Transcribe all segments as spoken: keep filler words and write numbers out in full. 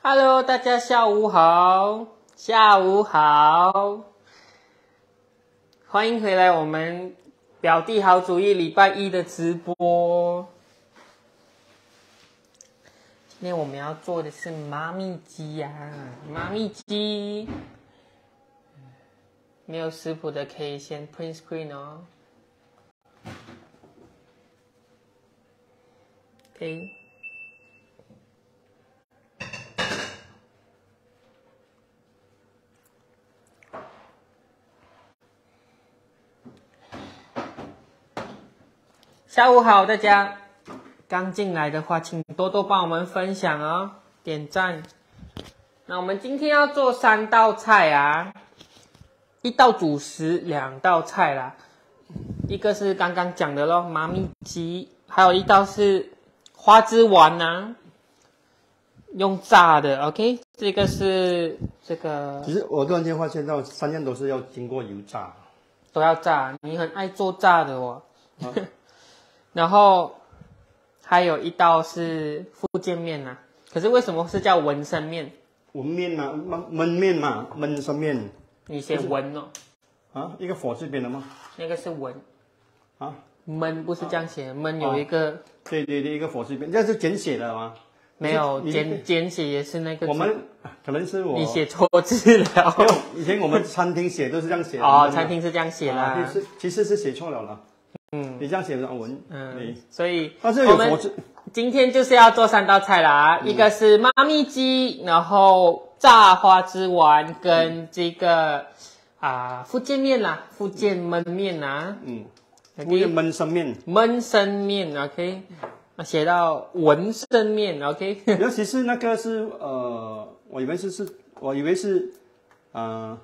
Hello， 大家下午好，下午好，欢迎回来我们表弟好主意礼拜一的直播。今天我们要做的是妈咪鸡呀、啊，妈咪鸡。没有食谱的可以先 print screen 哦。OK。下午好，大家刚进来的话，请多多帮我们分享哦，点赞。那我们今天要做三道菜啊，一道主食，两道菜啦。一个是刚刚讲的咯，妈咪鸡，还有一道是花枝丸啊，用炸的 ，OK。这个是这个。 其实我突然间发现到三样都是要经过油炸， 都要炸，你很爱做炸的哦。啊然后还有一道是福建面呐、啊，可是为什么是叫文生面？ 文面嘛，焖焖面嘛，焖生面。 你写文哦。 啊，一个火字边的吗？ 那个是文。 啊， 焖不是这样写，焖有一个。 对对对，一个火字边，这是简写的吗？ 没有，简简写也是那个。 我们可能是我。 你写错字了。 没有，以前我们餐厅写都是这样写的。 哦，餐厅是这样写啦。 其实其实是写错了了。 嗯， 你这样写的文， 嗯，所以但是有火字。 今天就是要做三道菜啦，嗯、一个是妈咪鸡，然后炸花枝丸，跟这个啊、呃、福建面啦，福建焖面啊， 嗯，福建焖生面， 焖生面 ，OK， 写到文生面 ，OK。 尤其是那个是呃，我以为是是，我以为是啊，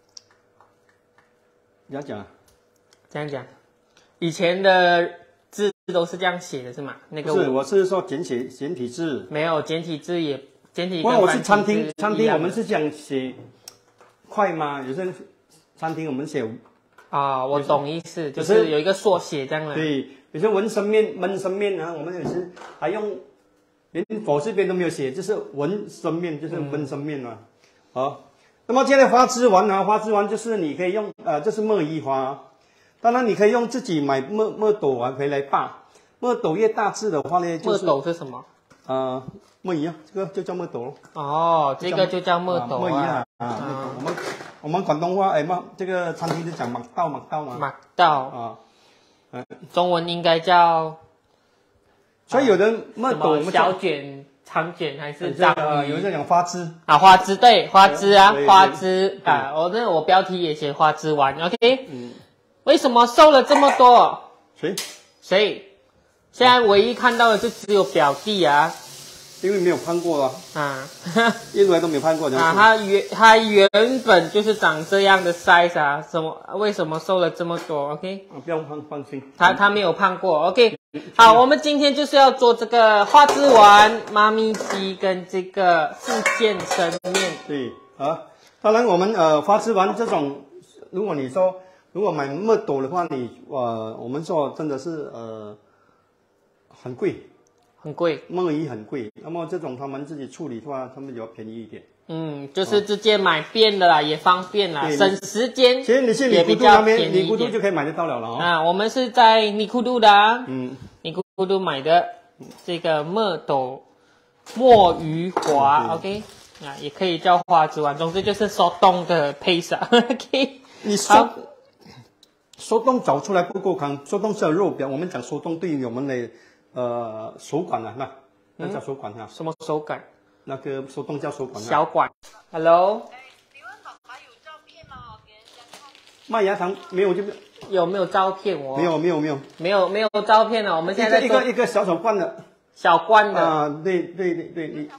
怎样讲啊？ 这样讲。以前的字都是这样写的是吗？那个不是，我是说简写简体字。 没有简体字也简体。 不过我是餐厅，餐厅我们是这样写快吗？有些餐厅我们写啊，我懂意思，就是有一个缩写这样的。 对，有些文生面、焖生面啊，我们有时还用连火字边都没有写，就是文生面，就是焖生面嘛。好、嗯，那么接下来花枝丸啊，花枝丸就是你可以用呃，这是墨鱼花。当然，你可以用自己买墨墨斗啊回来拔。墨斗越大致的话呢，就是、 墨斗是什么？ 呃，墨鱼啊，这个就叫墨斗咯。 哦，这个就叫墨斗啊。 墨鱼啊，啊，啊我们我们广东话哎嘛，这个餐厅是讲马道马道嘛。 马道啊，嗯，中文应该叫。 所以有的墨斗我们小卷、长卷还是章鱼？ 有人讲花枝啊，花枝对，花枝啊，花枝啊，我那我标题也写花枝丸 ，OK。嗯。为什么瘦了这么多？ 谁？ 谁？现在唯一看到的就只有表弟啊， 因为没有胖过啊， 啊， 一直来都没有胖过。 啊，他原他原本就是长这样的 size 啊，什么？为什么瘦了这么多 ？OK？ 啊，不要胖，放心。 他他没有胖过 ，OK？ 好，我们今天就是要做这个花枝丸、妈咪鸡跟这个福建生面。 对啊，当然我们呃花枝丸这种，如果你说。如果买墨斗的话，你呃，我们说真的是呃，很贵， 很贵， 墨鱼很贵。那么这种他们自己处理的话，他们比较便宜一点。 嗯，就是直接买便的啦，也方便啦，省时间。 其实你去尼古杜那边，尼古杜就可以买得到了了哦。 啊，我们是在尼古杜的啊， 嗯， 尼古杜买的这个墨斗墨鱼滑 ，OK， 啊，也可以叫花枝丸，总之就是手动的配上 ，OK。 你手手动找出来不够康，手动是有肉表，我们讲手动对于我们的呃手感啊，那那叫手感啊、 嗯。什么手感？ 那个手动叫手感、啊。 小管。Hello。 哎，请问爸爸有照片吗？给人家看。 麦芽糖没有就没有。 有没有照片我？ 没有没有没有没有没有照片了。我们现在在一个一个小小罐的。 小罐的。 啊，对对对对，你。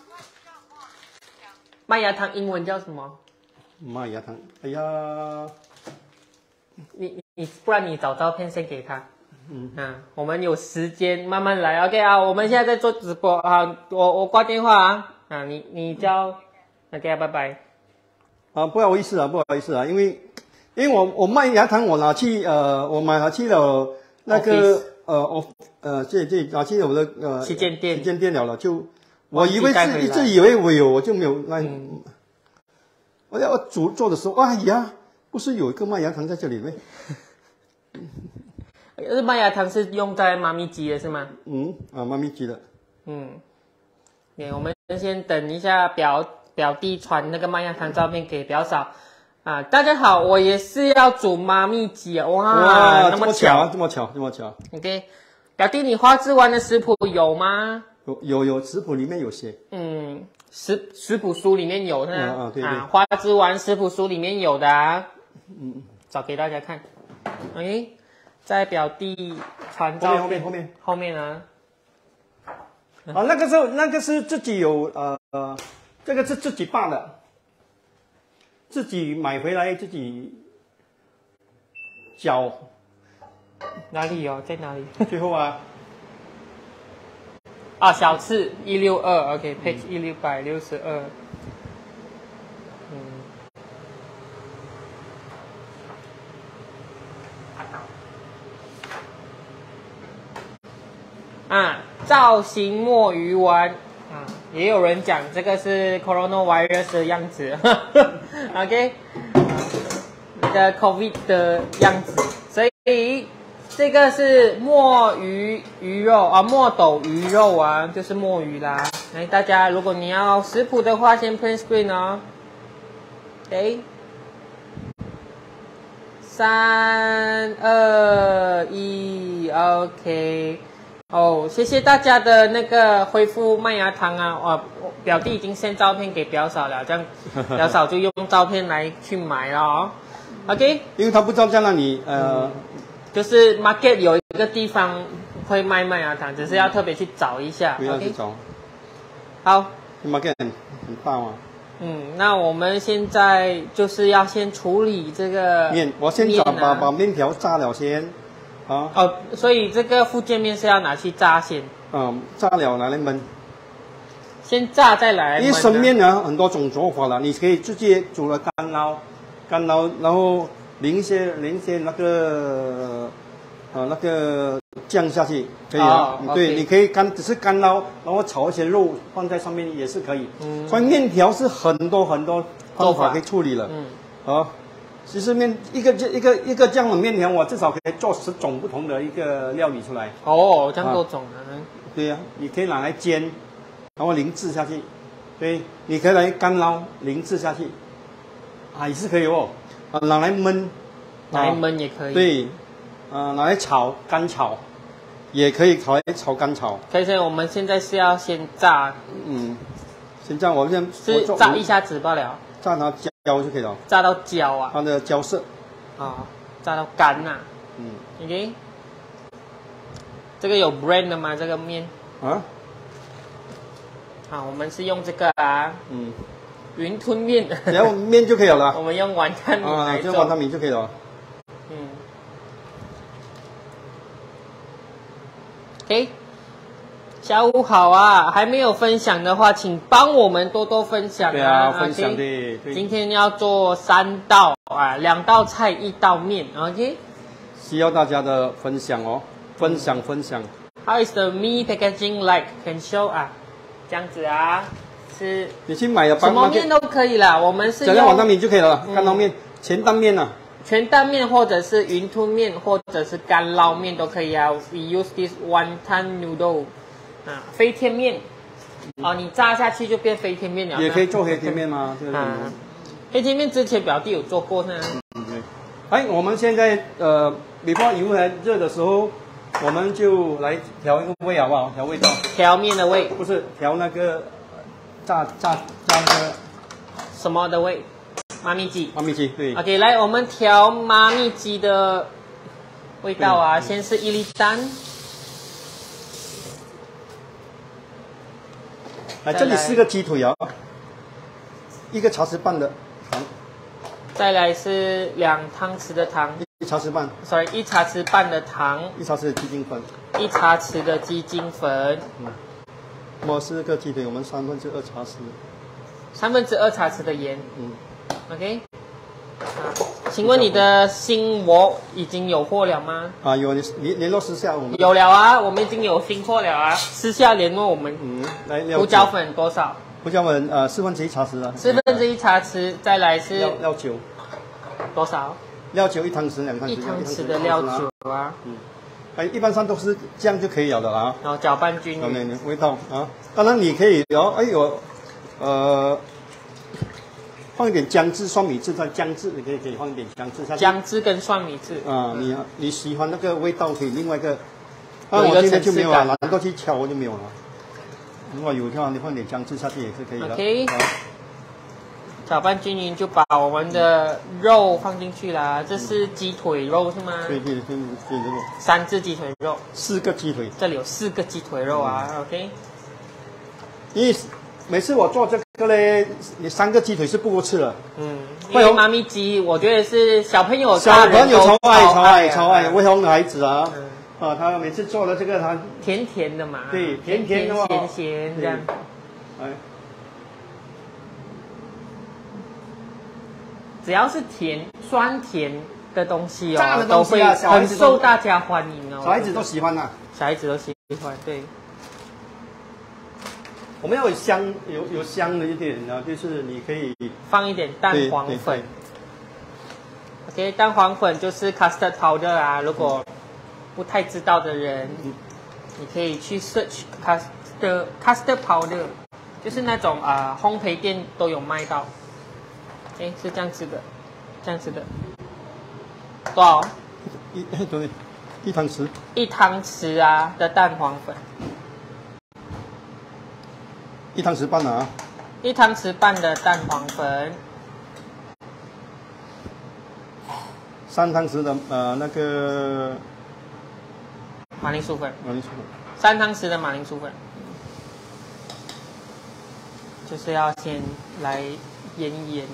麦芽糖英文叫什么？ 麦芽糖，哎呀。 你你不然你找照片先给他，嗯啊，我们有时间慢慢来 ，OK 啊，我们现在在做直播啊，我我挂电话啊，啊你你叫 ，OK 啊，拜拜。 啊，不好意思啊，不好意思啊，因为因为我我麦芽糖我拿去呃，我买拿去了那个 Office. 呃我呃这这拿去我的呃旗舰店旗舰店了了，就我以为是一直以为我有，我就没有那。嗯、我要煮做的时候，哎呀，不是有一个麦芽糖在这里吗？ 是麦芽糖是用在妈咪鸡的是吗？ 嗯啊，妈咪鸡的。嗯， 对，我们先等一下表表弟传那个麦芽糖照片给表嫂。啊，大家好，我也是要煮妈咪鸡啊！哇， 哇那么巧，这么巧，这么巧。 OK， 表弟，你花枝丸的食谱有吗？ 有有有，食谱里面有写。 嗯，食食谱书里面有是吧？ 啊啊，对对。 啊，花枝丸食谱书里面有的啊。嗯，找给大家看。OK， 在表弟传照后面后面后面后面啊。 啊，那个时候那个是自己有呃呃，这个是自己拌的。自己买回来自己搅， 哪里有？在哪里？ 最后啊， 啊，小次一六二 ，OK，page 一六百六十二，嗯，啊，造型墨鱼丸。啊，也有人讲这个是 coronavirus 的样子，OK， 那个 COVID 的样子，所以这个是墨鱼鱼肉啊，墨斗鱼肉啊，就是墨鱼啦。来，大家如果你要食谱的话，先 print screen 哦。OK， 三二一 ，OK。哦，谢谢大家的那个恢复麦芽糖啊！哇，表弟已经send照片给表嫂了，这样表嫂就用照片来去买了哦。OK， 因为他不知道在那里，呃、嗯， 就是 market 有一个地方会卖麦芽糖，只是要特别去找一下。 不要去找。Okay? 好 ，market 很很大嘛。 嗯，那我们现在就是要先处理这个面，我先把把把面条炸了先。啊哦，所以这个福建面是要拿去炸先。 嗯，炸了拿来焖。 先炸再来焖。 因为生面呢很多种做法了，你可以直接煮了干捞，干捞然后淋一些淋一些那个呃那个酱下去，可以啊。哦、对， okay. 你可以干只是干捞，然后炒一些肉放在上面也是可以。嗯。所以面条是很多很多方法可以处理了。嗯。好。其实面一个一个一个这样的面条，我至少可以做十种不同的一个料理出来。 哦，这样多种啊！ 对呀、啊，你可以拿来煎，然后淋制下去。对，你可以来干捞淋制下去，啊也是可以哦。啊，拿来焖， 拿来焖也可以。 对，啊拿来炒干炒，也可以炒来炒干炒。 可是我们现在是要先炸。 嗯，先炸，我先是炸一下子罢了。 炸它焦就可以了， 炸到焦啊， 它的焦色啊，炸到干呐、啊，嗯 ，OK， 这个有 brand 的吗？这个面啊，好，我们是用这个啊，嗯，云吞面， 只要面就可以了， 我们用完汤米来做， 啊，就完汤米就可以了， 嗯 ，OK。下午好啊，还没有分享的话，请帮我们多多分享啊！ 对啊，分享的。 Okay? 今天要做三道啊，两道菜，一道面 ，OK？ 需要大家的分享哦，分享分享。 How is the meat packaging like? Can show 啊，这样子啊，是。 你去买的什么面都可以啦，我们是只要碗汤面就可以了，干捞面、全担面啊。 全担面或者是云吞面或者是干捞面都可以啊。We use this wonton noodle。啊，飞天面，哦，你炸下去就变飞天面了。 也可以做黑天面吗？ 啊，黑天面之前表弟有做过呢。 嗯，对。哎，我们现在呃，比方油还热的时候，我们就来调一个味好不好？调味道。 调面的味。 不是调那个炸炸炸那个什么的味？妈咪鸡。 妈咪鸡，对。 OK， 来，我们调妈咪鸡的味道啊，先是一粒蛋。 哎，这里四个鸡腿啊，一个茶匙半的糖， 再来是两汤匙的糖， 一茶匙半 ，sorry， 一茶匙半的糖， 一茶匙的鸡精粉， 一茶匙的鸡精粉。 嗯，我四个鸡腿，我们三分之二茶匙， 三分之二茶匙的盐。 嗯 ，OK，啊， 请问你的新窝已经有货了吗？ 啊，有联联联络私下我们有了啊，我们已经有新货了啊，私下联络我们。 嗯，来了解胡椒粉多少？ 胡椒粉呃四分之一茶匙啊， 四分之一茶匙，再来是料料酒， 多少？ 料酒一汤匙两汤匙， 一汤匙的料酒啊。 嗯，哎，一般上都是这样就可以了的啊。 然后搅拌均有匀。 味道啊，当然你可以有哎有呃。放一点姜汁、蒜米汁在姜汁，你可以可以放一点姜汁下去。 姜汁跟蒜米汁。 啊，你你喜欢那个味道，可以另外一个。 啊， 我今天就没有了，懒得去敲，我就没有了。如果有的话，你放点姜汁下去也是可以的。 OK。搅拌均匀，就把我们的肉放进去啦。这是鸡腿肉是吗？ 对对对对对。 三只鸡腿肉。 四个鸡腿。 这里有四个鸡腿肉啊。嗯、OK。 因为每次我做这个嘞，你三个鸡腿是不够吃的。 嗯，因为妈咪鸡，我觉得是小朋友、 小朋友超爱、超爱、超爱，魏红的孩子啊， 嗯、 啊，他每次做的这个，他甜甜的嘛， 对，甜甜的咸咸这样。 哎， 只要是甜、酸甜的东西哦， 炸的都东西啊， 会很受大家欢迎哦。 小孩子都喜欢呐、啊， 小孩子都喜欢，对。 我们要有香，有有香的一点呢，就是你可以放一点蛋黄粉。OK， 蛋黄粉就是 custard powder 啊。如果不太知道的人，嗯、你可以去 search custard custard powder， 就是那种啊、呃、烘焙店都有卖到。哎，是这样子的，这样子的。多少？ 一对，一汤匙。 一汤匙啊的蛋黄粉。 一汤匙半啊， 一汤匙半的蛋黄粉， 三汤匙的呃那个马铃薯粉， 马铃薯粉， 三汤匙的马铃薯粉，就是要先来腌一腌，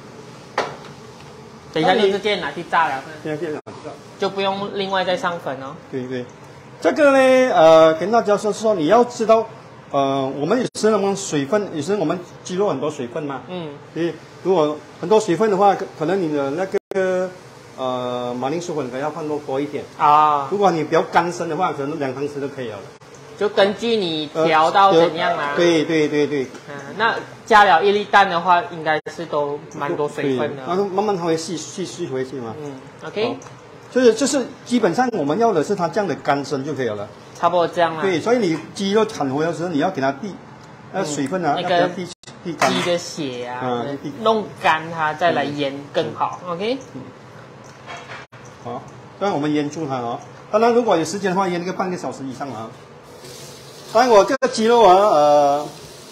等一下就直接拿去炸了， 现在现在就不用另外再上粉哦。 对对，这个呢呃跟大家说说你要知道。呃，我们有时我们水分，有时我们鸡肉很多水分嘛，嗯，所以如果很多水分的话，可能你的那个呃马铃薯粉可能要放多多一点啊。如果你比较干身的话，可能两汤匙就可以了。 就根据你调到怎样啊？ 呃、对对对对。 嗯，那加了一粒蛋的话，应该是都蛮多水分的。 然后慢慢它会细细细回去嘛。 嗯 ，OK。 所以就是基本上我们要的是它这样的干身就可以了。 差不多这样啦。 对，所以你鸡肉砍回来的时候，你要给它滴，那水分啊， 那个滴滴干。 鸡的血啊， 嗯、 弄干它，再来腌更好。嗯、OK。 嗯。好，让我们腌住它哦。当然，如果有时间的话，腌个半个小时以上啊。当然，我这个鸡肉啊，呃，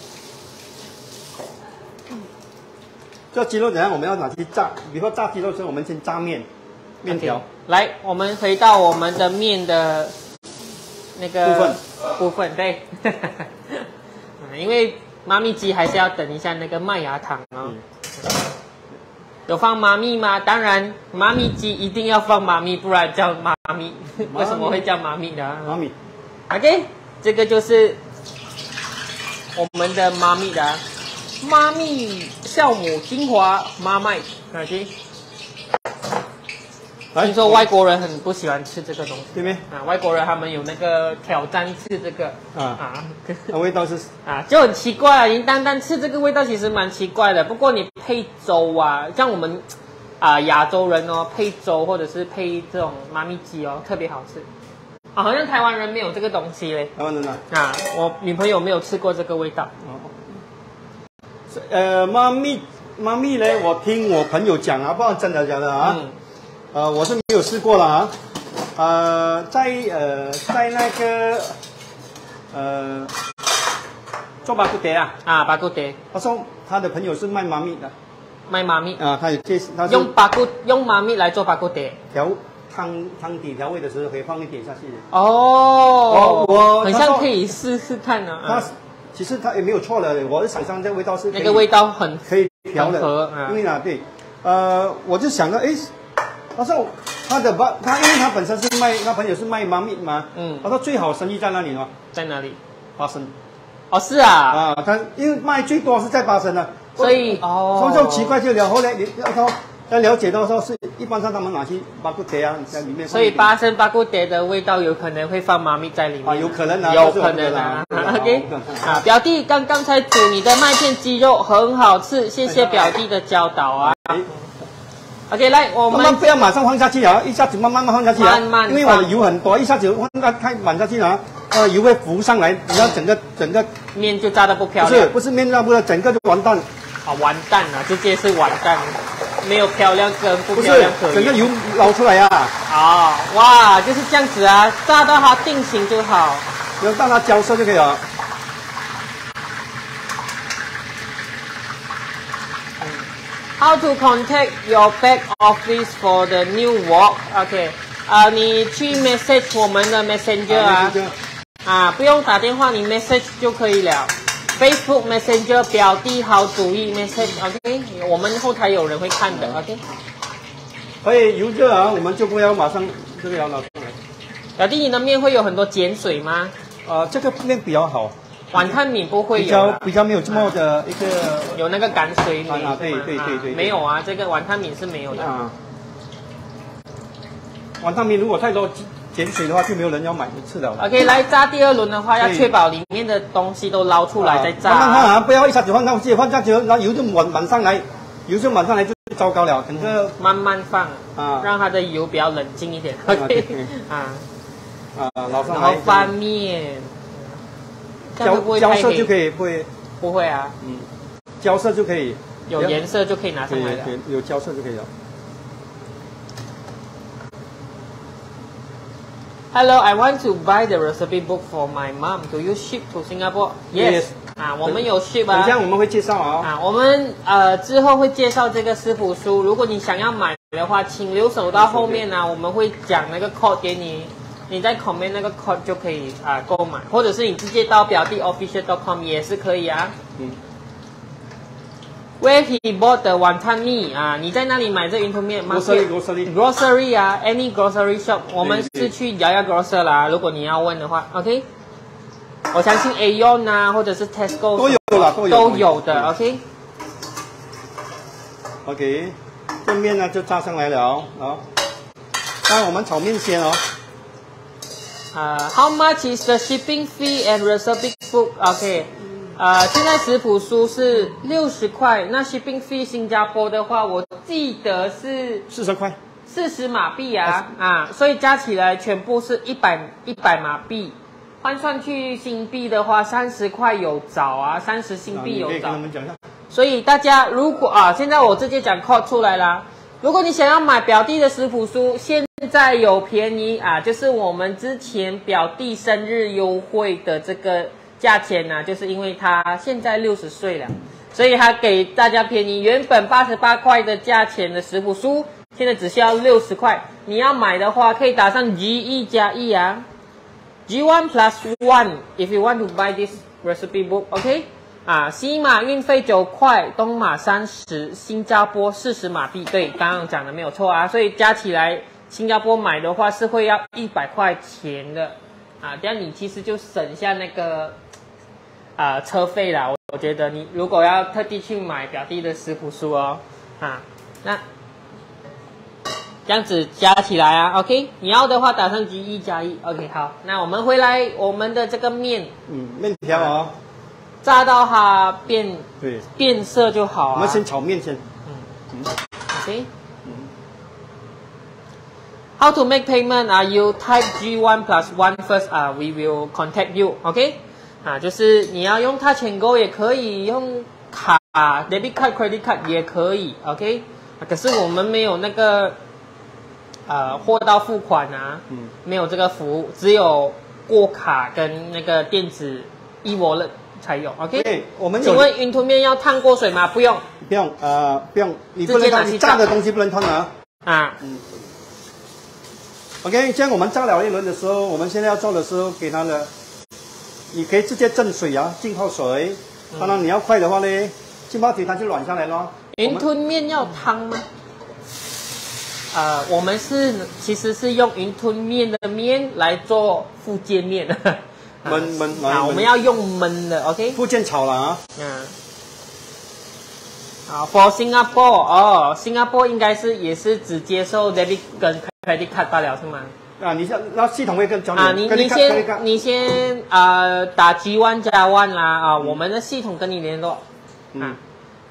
这鸡肉等下我们要拿去炸。比如说炸鸡肉的时候，我们先炸面，面条。Okay. 来，我们回到我们的面的。那个部分部分对，因为妈咪鸡还是要等一下那个麦芽糖哦。嗯、有放妈咪吗？当然，妈咪鸡一定要放妈咪，不然叫妈咪。为什么会叫妈咪的？ 妈咪。 OK， 这个就是我们的妈咪的妈咪酵母精华妈麦。OK。听说外国人很不喜欢吃这个东西， 对不对？ 啊，外国人他们有那个挑战吃这个啊啊， 那味道是啊就很奇怪啊，你单单吃这个味道其实蛮奇怪的。不过你配粥啊，像我们啊亚洲人哦，配粥或者是配这种妈咪鸡哦，特别好吃。啊，好像台湾人没有这个东西嘞。 台湾人啊？啊， 我女朋友没有吃过这个味道。 哦。呃，妈咪妈咪呢？我听我朋友讲啊，不知道真的假的啊。嗯。呃，我是没有试过了啊，呃，在呃在那个呃做巴古德啊啊巴古德， 他说他的朋友是卖妈咪的， 卖妈咪啊，他有介绍， 用巴古用妈咪来做巴古德， 调汤汤底调味的时候可以放一点下去。 哦，我很像可以试试看呢、啊。 他其实他也没有错的，我是想象这个味道是那个味道很可以调的， 啊、 因为啊对，呃，我就想到哎。他说他的爸，他因为他本身是卖，他朋友是卖妈咪嘛，嗯，他说最好生意在哪里呢？ 在哪里？ 巴生。 哦，是啊。 啊，他因为卖最多是在巴生的， 所以哦， 所以就奇怪就了。后来你他要了解到说是般上他们拿去巴布碟啊，在里面。 所以巴生巴固碟的味道有可能会放妈咪在里面。 啊，有可能啊， 有可能啊。OK， 啊，表弟刚刚才煮你的麦片鸡肉很好吃，谢谢表弟的教导啊。OK， 来，我们慢慢不要马上放下去啊，一下子慢慢慢放下去啊， 慢慢因为我的油很多，一下子放太太满下去啊，呃，油会浮上来，然后整个整个面就炸得不漂不亮。 是不是面炸不了，整个就完蛋。 啊，完蛋了，直接是完蛋，没有漂亮跟不不是漂亮可言。 整个油捞出来啊， 啊、哇，就是这样子啊，炸到它定型就好。 然后让它交色就可以了。 How to contact your back office for the new work? OK， 啊、呃，你去 message 我们的 Messenger 啊，啊，不用打电话，你 message 就可以了。Facebook Messenger 表弟好主意 message，OK，、okay? 我们后台有人会看的 ，OK。 可以油热啊，我们就不要马上这个要拿上来。 表弟，你的面会有很多碱水吗？ 呃，这个面比较好。 碗汤米不会有， 比较比较没有这么的一个有那个碱水米啊，对对对对， 没有啊，这个碗汤米是没有的。 啊，碗汤米如果太多碱水的话，就没有人要买一次了。 OK， 来炸第二轮的话，要确保里面的东西都捞出来再炸。 慢慢看啊，不要一下子放上去，放下去然后油就满满上来，油就满上来就糟糕了，整个慢慢放啊， 让它的油比较冷静一点。OK， 啊啊，捞上来。 然后翻面。 交交色就可以，不会不会啊， 嗯，交色就可以， 有颜色就可以拿上来了， 有交色就可以了。 Hello, I want to buy the recipe book for my mom. Do you ship to Singapore? Yes. 啊，我们有 ship 啊。 等一下我们会介绍啊。 啊，我们呃之后会介绍这个食谱书，如果你想要买的话，请留守到后面呢、啊，我们会讲那个 code 给你。 你在 comment 那个 code 就可以啊购买，或者是你直接到表弟 official dot com 也是可以啊。嗯。Where he bought the wonton mee 啊？你在那里买这云吞面 ？Grocery grocery grocery 啊 ，any grocery shop， 我们是去摇摇 grocery 啦。如果你要问的话 ，OK。我相信 Aeon 啊，或者是 Tesco 都有啦，都有都有的 ，OK。 OK， 这面呢就炸上来了啊。那我们炒面先哦。 呃、uh, ，How much is the shipping fee and recipe book? OK， 呃，现在食谱书是六十块，那 shipping fee 新加坡的话，我记得是四十块， 四十马币啊啊，所以加起来全部是一百一百马币，换算去新币的话，三十块有找啊，三十新币有找。 跟我们讲一下。 所以大家如果啊，现在我直接讲 code 出来啦。 如果你想要买表弟的食谱书，现在有便宜啊，就是我们之前表弟生日优惠的这个价钱呢、啊，就是因为他现在六十岁了，所以他给大家便宜。原本八十八块的价钱的食谱书，现在只需要六十块。你要买的话，可以打上 G 一 加一啊 ，G one plus one if you want to buy this recipe book，OK？、Okay? 啊，西马运费九块，东马三十，新加坡四十马币。对，刚刚讲的没有错啊，所以加起来，新加坡买的话是会要一百块钱的啊，这样你其实就省下那个啊车费啦。我我觉得你如果要特地去买表弟的食谱书哦，啊，那这样子加起来啊 ，OK， 你要的话打上 G 一 加一 ，OK， 好，那我们回来我们的这个面， 嗯，面条啊、哦。 炸到它变对变色就好啊。 我们先炒面先。 嗯嗯 ，OK。嗯。How to make payment? 啊 you type G one plus one first. 啊 we will contact you. OK。啊，就是你要用 Touch and Go 也可以，用卡 debit card、credit card 也可以。OK。可是我们没有那个呃货到付款啊，嗯，没有这个服务，只有过卡跟那个电子 e-wallet。 才有 ，OK。对，我们请问云吞面要烫过水吗？不用， 不用，呃，不用，你不能烫，你炸的东西不能烫啊。啊，嗯。OK， 这样我们炸了一轮的时候，我们现在要做的时候，给它的，你可以直接蒸水啊，浸泡水。当然你要快的话呢，浸泡水它就软下来咯。 云吞面要汤吗？呃，我们是其实是用云吞面的面来做福建面的。 焖焖啊，我们要用焖的 ，OK。 福建炒了啊。 嗯。 啊 ，for Singapore 哦，新加坡应该是也是只接受 debit 跟 credit card 罢了是吗？ 啊，你像那系统会跟教你啊，你你先你先呃打 G one 加 one 啦啊，嗯、我们的系统跟你联络。嗯。啊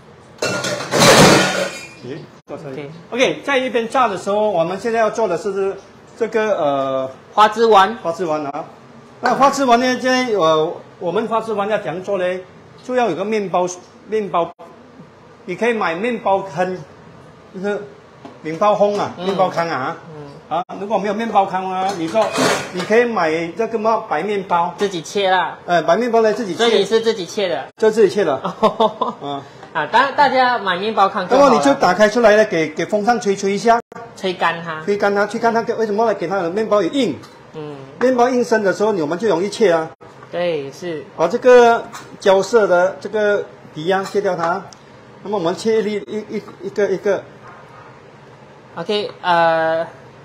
OK OK， 在一边炸的时候，我们现在要做的是这个呃花枝丸。花枝丸啊，那花枝丸呢，现在呃我们花枝丸要怎样做呢？就要有个面包面包，你可以买面包坑，就是面包烘啊，面包糠啊。嗯 啊，如果没有面包糠啊，你说你可以买这个嘛白面包， 自己切啦。 呃，白面包呢自己切。 所以你是自己切的？ 就自己切的。啊啊，当然大家买面包糠。 那么你就打开出来呢，给给风扇吹吹一下， 吹干它。 吹干它，吹干它，为什么呢？给它的面包也硬。嗯。面包硬身的时候，我们就容易切啊。 对，是。 把这个焦色的这个皮呀切掉它，那么我们切一粒一一一个一个。 OK， 呃。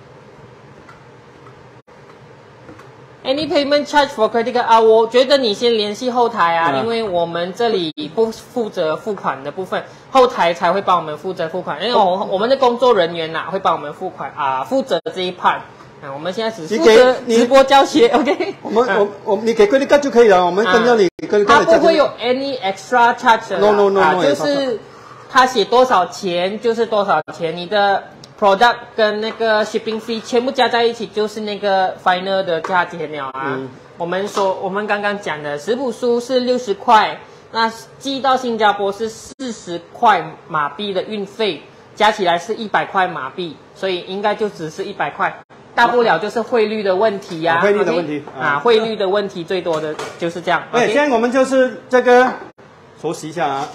Any payment charge for credit card 啊？我觉得你先联系后台啊，嗯、因为我们这里不负责付款的部分，后台才会帮我们负责付款。因为我、哦、我们的工作人员呐、啊、会帮我们付款啊，负责这一 part。啊，我们现在只负责直播教学 ，OK？ 我们、啊、我我你给 credit card 就可以了，我们跟着你 credit card。 它不会有 any extra charge 的 no no no no，、啊、 就是他写多少钱就是多少钱，你的。 product 跟那个 shipping fee 全部加在一起就是那个 final 的价钱了啊。嗯、我们说我们刚刚讲的食谱书是六十块，那寄到新加坡是四十块马币的运费，加起来是一百块马币，所以应该就只是一百块，大不了就是汇率的问题呀、啊。 汇率的问题 okay? 啊，汇率的问题最多的就是这样。 对， okay? 现在我们就是这个熟悉一下啊，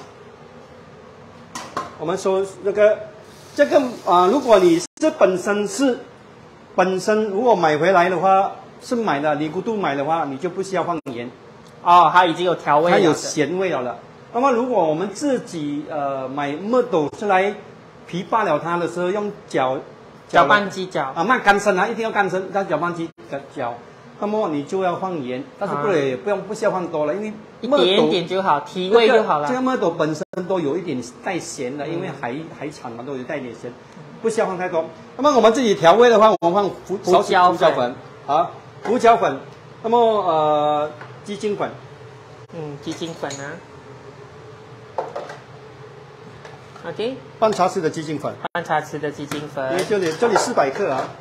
我们说这个。 这个啊、呃，如果你是本身是本身如果买回来的话，是买的尼古杜买的话，你就不需要放盐。 哦，它已经有调味了， 它有咸味了的。那么如果我们自己呃买木豆出来皮罢了它的时候，用搅搅拌机搅啊，慢干身啊，一定要干身，让搅拌机搅。那么你就要放盐，但是不得、啊、不用不需要放多了，因为一点点就好，提味就好了。 这个木豆本身都有一点带咸的，嗯、因为海海产嘛都有带点咸，不需要放太多。那么我们自己调味的话，我们放胡胡椒粉，粉啊，胡椒粉，那么呃鸡精粉， 嗯，鸡精粉啊 ，OK， 半茶匙的鸡精粉， 半茶匙的鸡精粉， 这里这里四百克啊。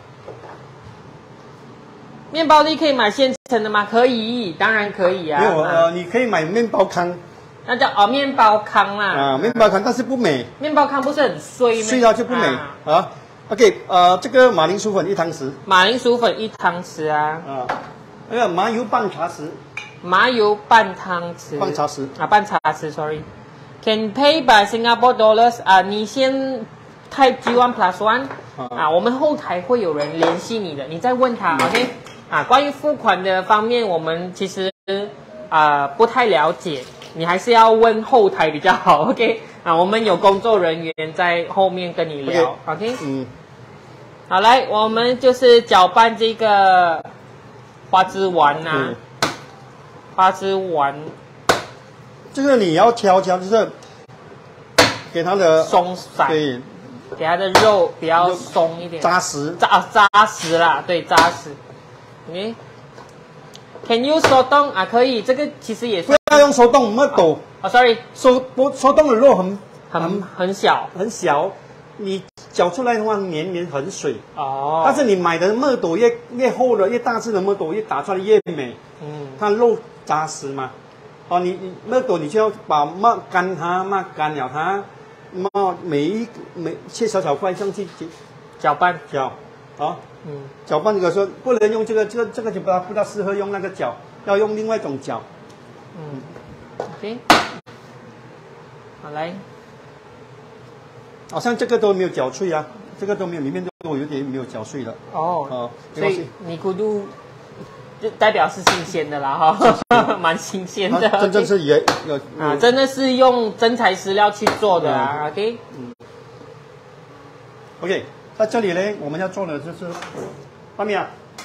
面包粒可以买现成的吗？可以，当然可以啊。 没有呃，你可以买面包糠， 那叫哦面包糠啦。 啊，面包糠，但是不美。 面包糠不是很碎吗？ 碎了就不美啊。啊 OK， 呃，这个马铃薯粉一汤匙。马铃薯粉一汤匙啊。 啊，那个麻油半茶匙。 麻油半汤匙。 半茶匙啊，半茶匙 ，sorry。Can pay by Singapore dollars 啊，你先 type G one plus one 啊，我们后台会有人联系你的，你再问他 ，OK。 啊，关于付款的方面，我们其实啊、呃、不太了解，你还是要问后台比较好 ，OK？ 啊，我们有工作人员在后面跟你聊 ，OK？ okay? 嗯， 好，来，我们就是搅拌这个花枝丸呐、啊，嗯、花枝丸， 这个你要挑挑，就是给它的松散， 对， 给它的肉比较松一点， 扎实， 扎扎实啦，对，扎实。 OK， Can you 手动啊？可以，这个其实也是。不要用手动，木豆。 啊 ，Sorry， 手不手动的肉很很很小很小，你搅出来的话黏黏很水。哦。但是你买的木豆越越厚的越大致的木豆越打出来越美。嗯。它肉扎实嘛。哦，你你木豆你就要把抹干它，抹干了它，抹每一每切小小块上去搅拌搅。 啊，嗯，搅拌的时候不能用这个，这个这个就不大不大适合用那个搅，要用另外一种搅。 嗯 ，OK， 好来， 好像这个都没有搅碎啊，这个都没有，里面都有点没有搅碎了。 哦，哦，所以尼古杜就代表是新鲜的啦，哈，蛮新鲜的。 真正是也有啊，真的是用真材实料去做的啊 ，OK， 嗯 ，OK。 在这里呢，我们要做的就是大米啊，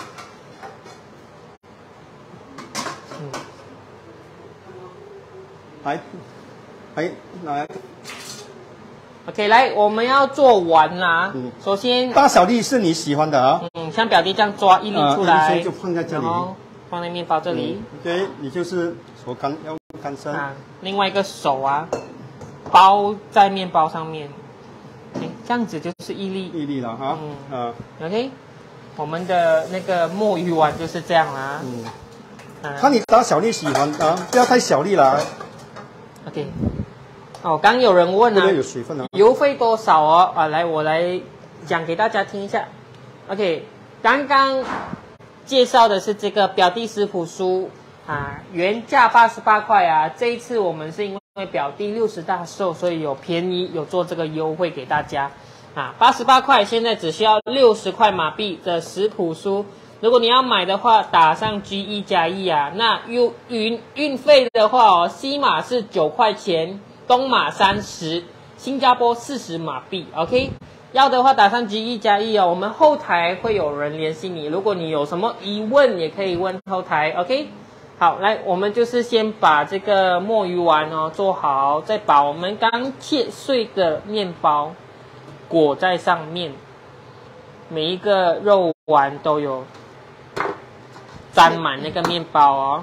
嗯，来，来，来， OK， 来，我们要做完啦。嗯，首先大小粒是你喜欢的啊。 嗯，像表弟这样抓一粒出来， 啊、一就放在这里， 然后放在面包这里。 嗯、对，你就是手干要干身啊。 另外一个手啊，包在面包上面。OK， 这样子就是一粒一粒了哈。嗯啊。 OK， 我们的那个墨鱼丸就是这样啦。嗯。 啊、看你打小粒喜欢啊，不要太小粒了。 OK。哦，刚有人问啊， 有水分啊， 邮费多少哦？啊，来，我来讲给大家听一下。OK， 刚刚介绍的是这个表弟食谱书啊，原价八十八块啊。这一次我们是因为表弟六十大寿，所以有便宜，有做这个优惠给大家啊，八十八块，现在只需要六十块马币的食谱书。如果你要买的话，打上 G 一 加一啊，那运运运费的话哦，西马是九块钱。东马三十，新加坡四十马币 ，OK， 要的话打上 G 一 加一哦，我们后台会有人联系你，如果你有什么疑问也可以问后台 ，OK， 好，来，我们就是先把这个墨鱼丸哦做好，再把我们刚切碎的面包裹在上面，每一个肉丸都有沾满那个面包哦。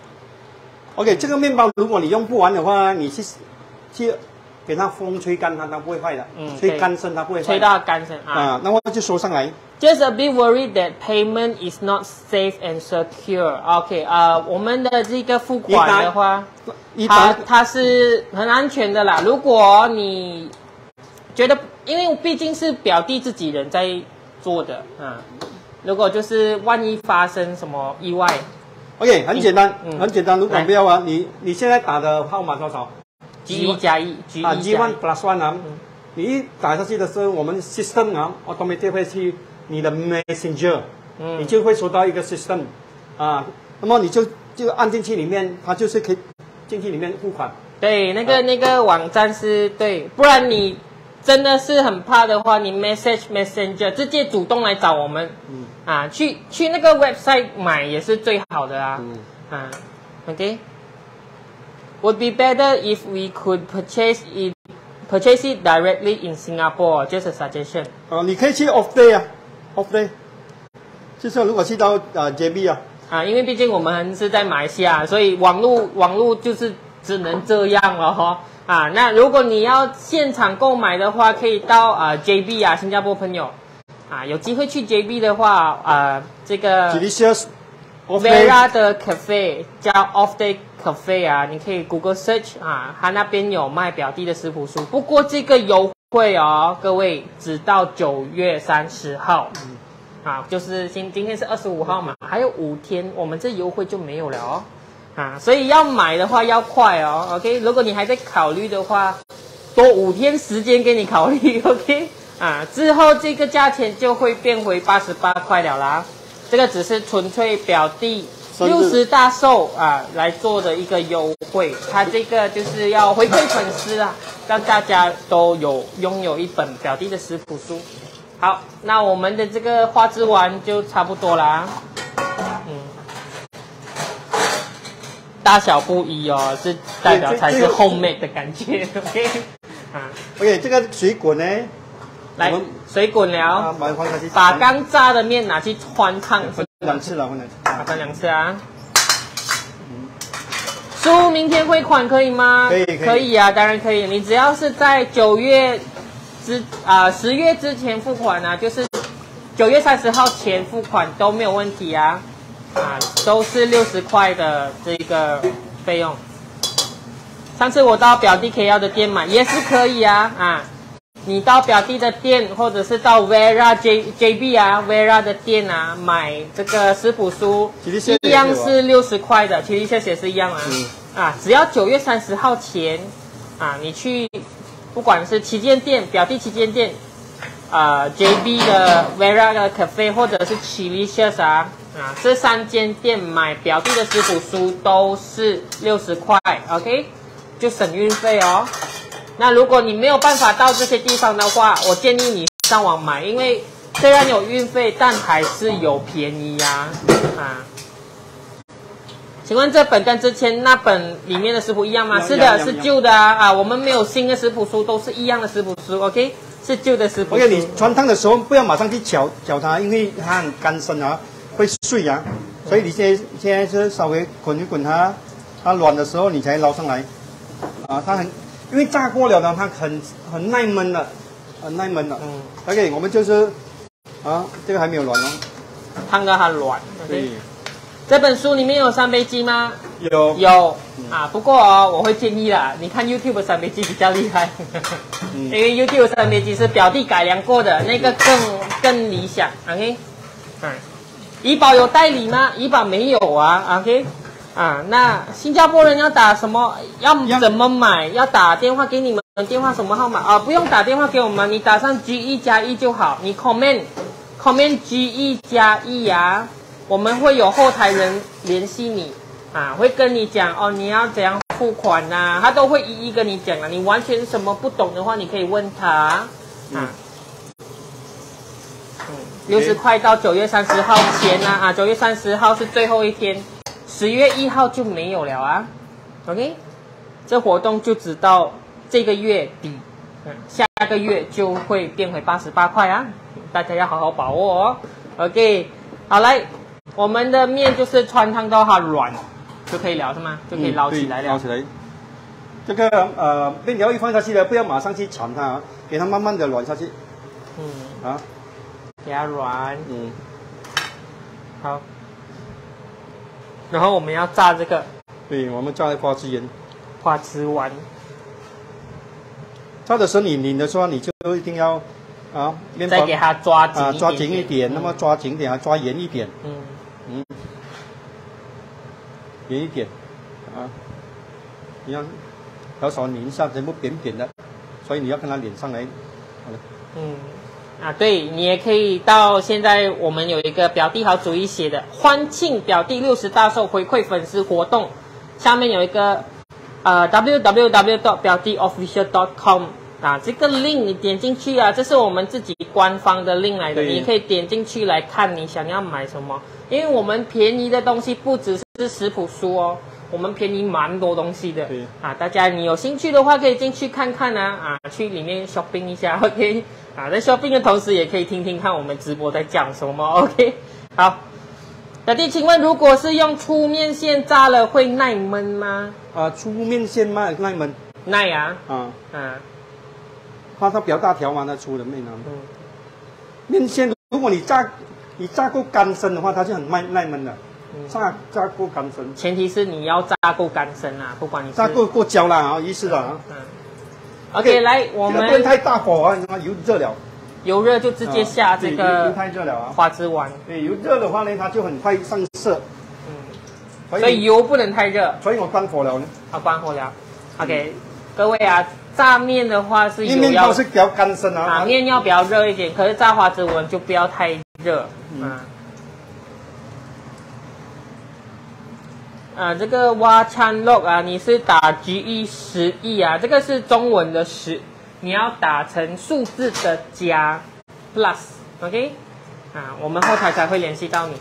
OK， 这个面包如果你用不完的话，你去。去给它风吹干它，它不会坏的。嗯，吹干身它不会坏。 吹到干身啊。 啊，那我就收上来。 Just a bit worried that payment is not safe and secure. OK， 啊、呃，我们的这个付款的话，它它是很安全的啦。如果你觉得，因为毕竟是表弟自己人在做的啊，如果就是万一发生什么意外 ，OK， 很简单，嗯、很简单。如果不要啊，你你现在打的号码多少 ？G 一 加一 ，G 一啊 ，G 一 plus one 啊，嗯、你一打下去的时候，我们 system 啊 ，automatic 会去你的 messenger，嗯，你就会收到一个 system， 啊，那么你就就按进去里面，它就是可以进去里面付款。 对，那个、啊、那个网站是对，不然你真的是很怕的话，你 message messenger 直接主动来找我们，嗯，啊，去去那个 website 买也是最好的啊，嗯，啊 ，OK。Would be better if we could purchase it, purchase it directly in Singapore. Just a suggestion. 啊，你可以去 off day 啊 ，off day， 就是如果去到呃 J B 啊， 啊，因为毕竟我们是在马来西亚，所以网络网络就是只能这样了哈。啊，那如果你要现场购买的话，可以到啊 J B 啊，新加坡朋友啊，有机会去 J B 的话啊，这个 Delicious Vera 的 cafe 叫 Off Day Cafe 啊，你可以 Google search 啊，他那边有卖表弟的食谱书。不过这个优惠哦，各位只到九月三十号，嗯，啊，就是今今天是二十五号嘛，还有五天，我们这优惠就没有了哦，啊，所以要买的话要快哦 ，OK， 如果你还在考虑的话，多五天时间给你考虑 ，OK， 啊，之后这个价钱就会变回八十八块了啦。这个只是纯粹表弟六十大寿啊来做的一个优惠，他这个就是要回馈粉丝啊，让大家都有拥有一本表弟的食谱书。好，那我们的这个花枝丸就差不多啦，嗯，大小不一哦，是代表才是 homemade 的感觉 ，OK， 啊 ，OK， 这个水果呢？ 来，水滚了， 啊、 把刚炸的面拿去穿烫， 分两次了，分两次， 啊，分两次啊。叔，明天汇款可以吗？ 可以，可以， 可以啊，当然可以。你只要是在九月之啊十月之前付款啊，就是九月三十号前付款都没有问题啊，啊，都是六十块的这个费用。上次我到表弟 K L 的店买也是可以啊，啊。你到表弟的店，或者是到 Vera J JB 啊 Vera 的店啊，买这个食谱书，一样是六十块的，其实谢谢是一样啊。嗯、啊，只要九月三十号前，啊，你去不管是旗舰店、表弟旗舰店，啊 J B 的 Vera 的 Cafe 或者是 Delicious 啊，啊这三间店买表弟的食谱书都是六十块 ，OK， 就省运费哦。那如果你没有办法到这些地方的话，我建议你上网买，因为虽然有运费，但还是有便宜呀、啊。啊请问这本跟之前那本里面的食谱一样吗？ 一样是的， 一样一样是旧的啊啊！我们没有新的食谱书，都是一样的食谱书 ，OK？ 是旧的食谱书。 OK， 你穿烫的时候不要马上去搅搅它，因为它很干身啊，会碎啊。所以你现在现在是稍微滚一滚它，它软的时候你才捞上来。啊，它很，因为炸过了呢，它很很耐焖的，很耐焖的。嗯。OK， 我们就是，啊，这个还没有软哦。 烫到它软。 对。 Okay? 这本书里面有三杯鸡吗？ 有有、嗯、啊，不过哦，我会建议啦，你看 YouTube 的三杯鸡比较厉害，嗯、因为 YouTube 三杯鸡是表弟改良过的，那个更更理想。OK， 嗯，怡宝有代理吗？怡宝没有啊。OK， 啊，那新加坡人要打什么？要怎么买？要打电话给你们，电话什么号码啊？不用打电话给我们，你打上 G E 加一就好，你 comment comment G E 加一啊。我们会有后台人联系你啊，会跟你讲哦，你要怎样付款呐、啊，他都会一一跟你讲啊。你完全什么不懂的话，你可以问他啊。嗯，六十块到九月三十号前啊，啊，九月三十号是最后一天，十月一号就没有了啊。OK， 这活动就只到这个月底，嗯，下个月就会变回八十八块啊，大家要好好把握哦。OK， 好来。我们的面就是穿烫到它软就可以了是吗？就可以捞起来了。 嗯、捞起来。这个呃面条一放下去了，不要马上去铲它啊，给它慢慢的软下去。 嗯。 啊。 给它软。 嗯。 好。然后我们要炸这个。 对，我们炸花枝圆。 花枝丸。 炸的时候你拧的时候你就一定要啊，面包再给它抓紧一点点、 啊、抓紧一点，嗯、那么抓紧点啊，抓圆一点。 嗯。 嗯，圆一点，啊，你要少少拧一下，全部扁扁的，所以你要跟它连上来，好了。 嗯，啊，对你也可以到现在我们有一个表弟好主意写的欢庆表弟六十大寿回馈粉丝活动，下面有一个呃 w w w dot 表弟 official dot com 啊，这个 link 你点进去啊，这是我们自己官方的 link 来的，你可以点进去来看你想要买什么。因为我们便宜的东西不只是食谱书哦，我们便宜蛮多东西的啊！大家你有兴趣的话可以进去看看啊啊，去里面 shopping 一下 ，OK 啊，在 shopping 的同时也可以听听看我们直播在讲什么 ，OK 好。表弟，请问如果是用粗面线炸了会耐焖吗？ 啊，粗面线嘛耐焖， 耐啊啊啊， 它它比较大条嘛，那粗的面啊，嗯，面线如果你炸。你炸够干身的话，它就很耐耐焖的。嗯、炸炸够干身， 前提是你要炸够干身啊，不管你炸够够焦了啊，意思的啊。 嗯。OK， 来我们。 不能太大火啊，油热了。 油热就直接下这个。 油太热了啊。 花枝丸。 对，油热的话呢，它就很快上色。 嗯。所以油不能太热。 所以我关火了呢。 啊，关火了。OK，、嗯、各位啊。炸面的话是油要，面包是比较干身啊， 啊面要比较热一点，可是炸花枝丸就不要太热，嗯，啊，这个挖餐肉啊，你是打 G E 十亿啊，这个是中文的十，你要打成数字的加 plus，OK， 啊，我们后台才会联系到你。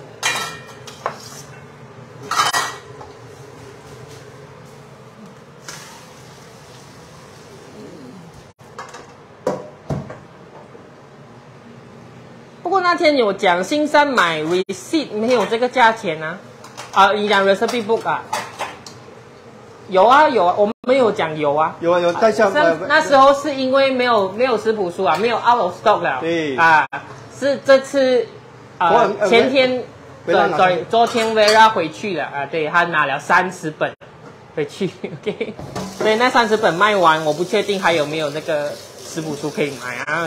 不过那天有讲新山买 receipt 没有这个价钱啊，啊，你讲 recipe book 啊？有啊有啊，我们没有讲有啊。 有啊有带下。 那那时候是因为没有没有食谱书啊，没有 out of stock 了。 对。 啊，是这次啊、呃、前天，对 ，sorry， 昨天 Vera 回去了啊，对他拿了三十本回去 ，OK。所以那三十本卖完，我不确定还有没有那个食谱书可以买啊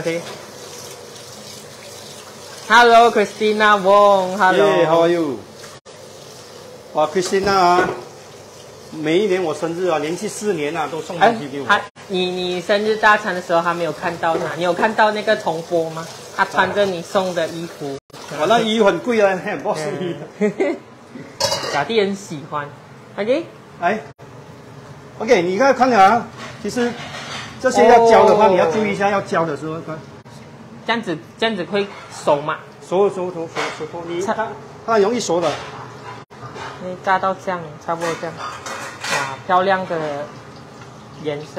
，OK。Hello Christina Wong，Hello。Hey，how are you？ 哇 ，Christina 啊，每一年我生日啊，连续四年啊都送东西给我。 他，你你生日大餐的时候，他没有看到他，你有看到那个重播吗？他穿着你送的衣服。 我那衣服很贵啊，很 boss 衣。 小弟很喜欢 ，OK。 来 ，OK， 你看看啊，其实这些要教的话， oh. 你要注意一下，要教的时候看。 这样子这样子会熟嘛？ 熟熟熟熟熟，你它它容易熟的。 OK， 炸到这样，差不多这样，啊，漂亮的颜色。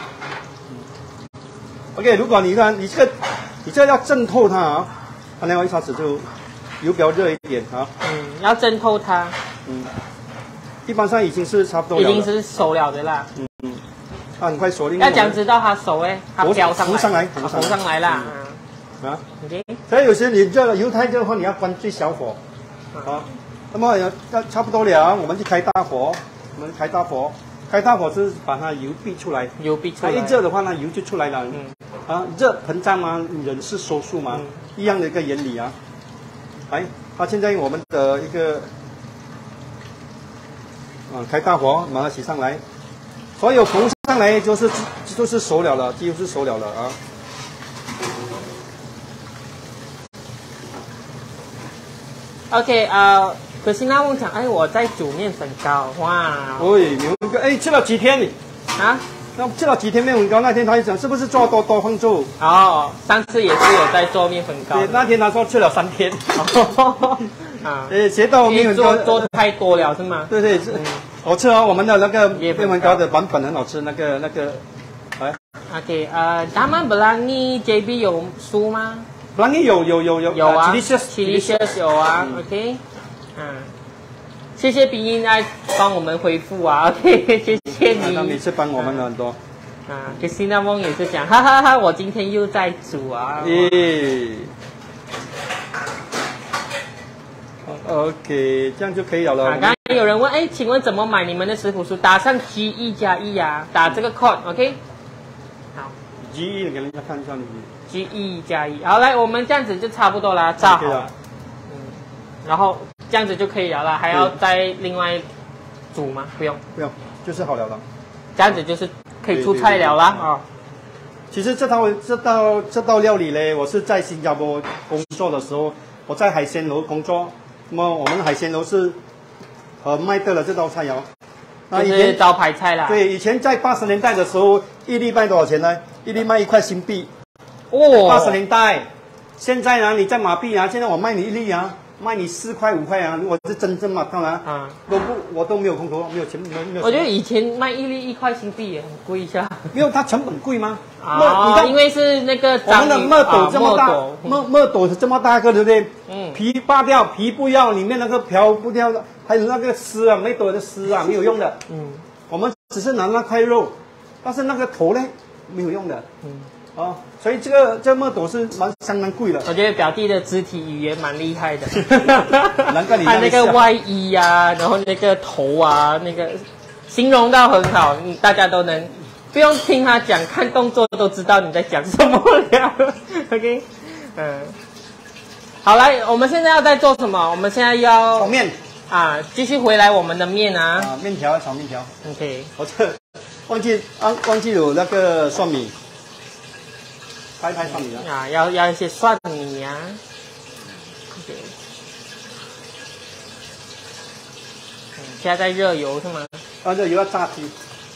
OK， 如果你看你这个，你这个要浸透它啊，它另外一叉子就油比较热一点啊。 嗯，要浸透它。 嗯，一般上已经是差不多了。 已经是熟了的啦。 嗯嗯，它很快熟。 要讲知道它熟哎，它飙上来， 浮上来， 浮上来啦。 嗯、啊 ，OK。 所以有时你这个油太热的话，你要关最小火。啊，那么要差不多了，我们就开大火。我们开大火，开大火是把它油逼出来。 油逼出来。 它一热的话，那油就出来了。嗯。啊，热膨胀嘛，人是收束嘛，嗯、一样的一个原理啊。来，它现在我们的一个啊，开大火把它洗上来，所有浮上来就是就是熟了了，几乎是熟了了啊。 OK 啊、呃，可是那我讲，哎，我在煮面粉糕，哇！ 喂，面粉糕，哎，吃了几天你？ 啊？ 那吃了几天面粉糕？那天他就讲是不是做多多放粥？ 哦，上次也是有在做面粉糕。 对，那天他说吃了三天。啊，呃，学到面粉糕做做太多了是吗？ 对对是，嗯、好吃哦，我们的那个面粉糕的版本很好吃，那个那个，来。 OK， 呃，他们 Belangi J B 有书吗 ？Belangi 有有有有有啊 ，Delicious 有啊、嗯、，OK， 嗯。谢谢鼻音来帮我们回复啊 ，OK， 谢谢你。 他每次帮我们很多。 啊 ，Christina Wong 也是讲，哈哈哈，我今天又在煮啊。 诶。OK， 这样就可以了了。 啊，刚刚有人问，哎，请问怎么买你们的食谱书？打上 G E 加一啊，打这个 code，OK。好。 G E 给人家看一下你。 G E 加一，好，来，我们这样子就差不多啦，炸好了。嗯，然后。这样子就可以了啦，还要再另外煮吗？不用， 不用，就是好了了。 这样子就是可以出菜了啦啊、哦。 其实这道这道这道料理呢，我是在新加坡工作的时候，我在海鲜楼工作。那么我们海鲜楼是呃卖的了这道菜肴， 那以前招牌菜啦。 对，以前在八十年代的时候，一粒卖多少钱呢？一粒卖一块新币。 哦， 八十年代，现在呢，你在马币啊，现在我卖你一粒啊。卖你四块五块啊！如果是真正嘛，当然啊，都不我都没有空头，没有钱，没有没有。 我觉得以前卖一粒一块新币也很贵一下。 没有，它成本贵吗？ 啊，因为是那个我们的墨斗这么大，墨墨斗是这么大个，对不对？嗯。皮扒掉，皮不要，里面那个瓢不掉的，还有那个丝啊，没斗的丝啊，没有用的。嗯。我们只是拿那块肉，但是那个头呢，没有用的。嗯。哦，所以这个这墨斗是蛮相当贵的。 我觉得表弟的肢体语言蛮厉害的， 难怪你他那个外衣啊，然后那个头啊，那个形容到很好，大家都能不用听他讲，看动作都知道你在讲什么了。OK， 嗯，好来，我们现在要在做什么？我们现在要炒面啊，继续回来我们的面啊， 啊，面条炒面条。 OK， 我这忘记忘忘记有那个蒜米。拍拍蒜米啊！ 啊，要要一些蒜米啊。OK。嗯，现在在热油是吗？ 啊，热油要炸鸡。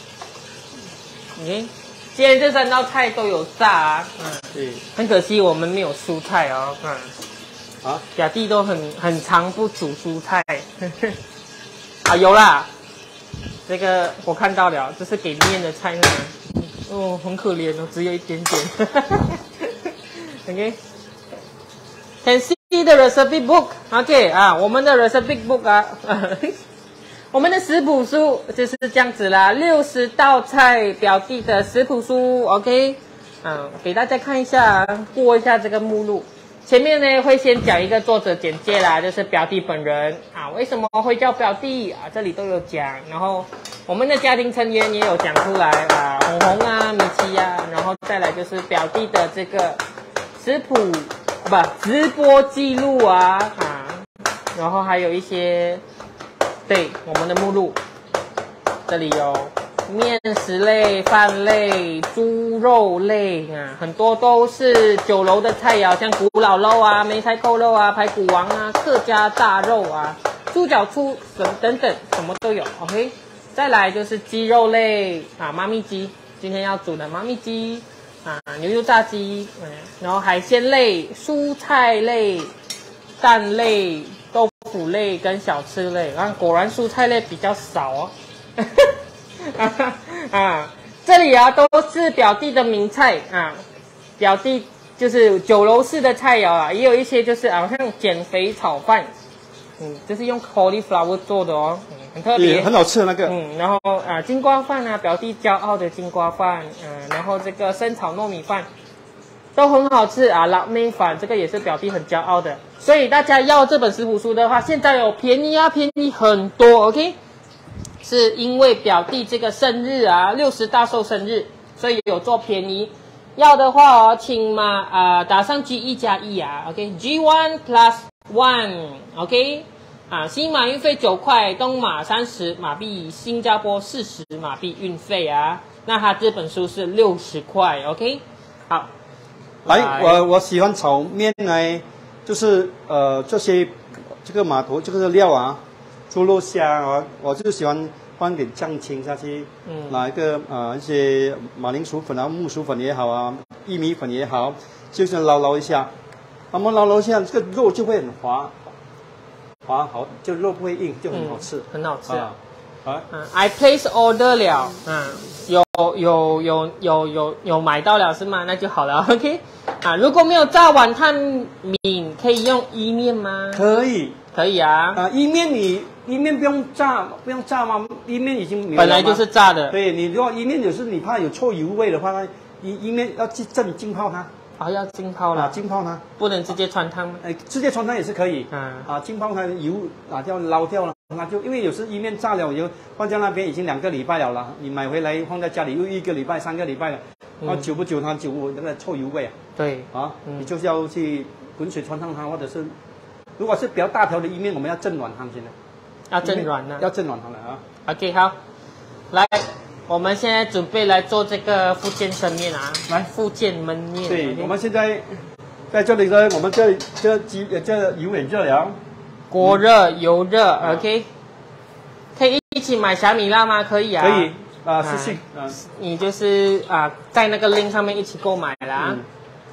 OK， 今天这三道菜都有炸啊。嗯。 对。 很可惜我们没有蔬菜哦。嗯。 啊， 表弟都很很常不煮蔬菜。啊，有啦。这个我看到了，这是给面的菜是吗？哦，很可怜哦，只有一点点。OK， can see the recipe book。OK 啊，我们的 recipe book 啊，我们的食谱书就是这样子啦，六十道菜表弟的食谱书。OK， 啊，给大家看一下，过一下这个目录。前面呢会先讲一个作者简介啦，就是表弟本人啊，为什么会叫表弟啊，这里都有讲。然后我们的家庭成员也有讲出来啊，红红啊、米奇啊，然后再来就是表弟的这个食谱不直播记录啊啊，然后还有一些对我们的目录，这里有面食类、饭类、猪肉类啊，很多都是酒楼的菜肴，像古老肉啊、梅菜扣肉啊、排骨王啊、客家大肉啊、猪脚醋等等等，什么都有。OK， 再来就是鸡肉类啊，妈咪鸡，今天要煮的妈咪鸡啊，牛油炸鸡，嗯，然后海鲜类、蔬菜类、蛋类、豆腐腐类跟小吃类，啊，果然蔬菜类比较少哦。啊，这里啊都是表弟的名菜啊，表弟就是酒楼式的菜肴啊，也有一些就是好像减肥炒饭，嗯，就是用 cauliflower 做的哦，嗯，很特别， 很好吃的那个。 嗯，然后啊金瓜饭啊，表弟骄傲的金瓜饭，嗯，然后这个生炒糯米饭。都很好吃啊，拉面饭这个也是表弟很骄傲的，所以大家要这本食谱书的话，现在有便宜啊，便宜很多 ，OK？ 是因为表弟这个生日啊，六十大寿生日，所以有做便宜。要的话哦，请码啊、呃、打上 G 一加一啊 ，OK？G one plus one，OK？、Okay? 啊，新马运费九块，东马三十马币，新加坡四十马币运费啊。那它这本书是六十块 ，OK？ 好。 来，我我喜欢炒面呢，就是呃这些这个码头这个料啊，猪肉虾啊，我就喜欢放点酱青下去，嗯，拿一个呃一些马铃薯粉啊、木薯粉也好啊、薏米粉也好，就是捞捞一下，那么捞捞一下，这个肉就会很滑，滑好，就肉不会硬，就很好吃， 嗯、很好吃啊。 啊， 嗯 ，I place order 了，嗯，有有有有有有买到了是吗？那就好了 ，OK。啊，如果没有炸碗烫米，可以用意面吗？ 可以， 可以啊。 啊，意面你意面不用炸，不用炸吗？意面已经没有本来就是炸的。 对，你如果意面有时你怕有臭油味的话，那意意面要去浸浸泡它。 啊，要浸泡了， 啊，浸泡它， 不能直接穿烫吗？ 哎，直接穿烫也是可以。 啊啊，浸泡它油拿掉捞掉了，那就因为有时意面炸了以后放在那边已经两个礼拜了啦，你买回来放在家里又一个礼拜、三个礼拜了，啊， 嗯、 久不久它就那个臭油味啊。 对。 啊， 嗯、 你就是要去滚水穿烫它，或者是如果是比较大条的意面，我们要蒸软它先的。 要蒸软呢？ 要蒸软它了啊。 OK， 好，来。我们现在准备来做这个福建生面啊， 来福建焖面。 对， okay? 我们现在在这里呢，我们这这鸡这油也热了， 锅热油热、嗯、，OK。可以一起买小米辣吗？可以啊。 可以啊，谢谢。啊， 你就是啊，在那个 link 上面一起购买啦。嗯。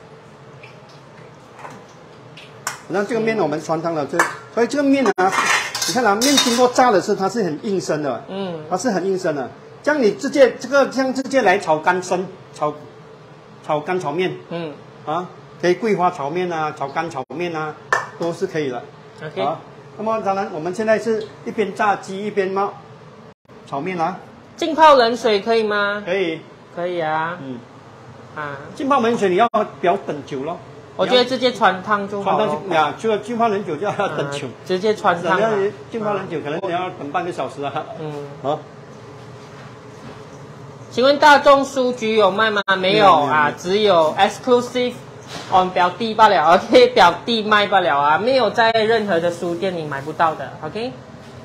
那这个面我们穿烫了，这所以这个面啊，你看啊，面经过炸的时候它是很硬身的，嗯，它是很硬身的。这样你直接这个这样直接来炒干身，炒炒干炒面，嗯，啊，可以桂花炒面啊，炒干炒面啊，都是可以的。OK， 好，那么当然我们现在是一边炸鸡一边冒炒面啊。 浸泡冷水可以吗？ 可以， 可以啊。嗯，啊， 浸泡冷水你要不要等久咯？ 我觉得直接穿烫就好了。 穿烫就呀，就浸泡冷酒就要等久， 啊、直接穿烫。 浸泡冷酒可能你要等半个小时啊。嗯，好。 请问大众书局有卖吗？没有啊，只有 exclusive on 表弟罢了 ，OK， 表弟卖罢了啊，没有在任何的书店你买不到的 ，OK。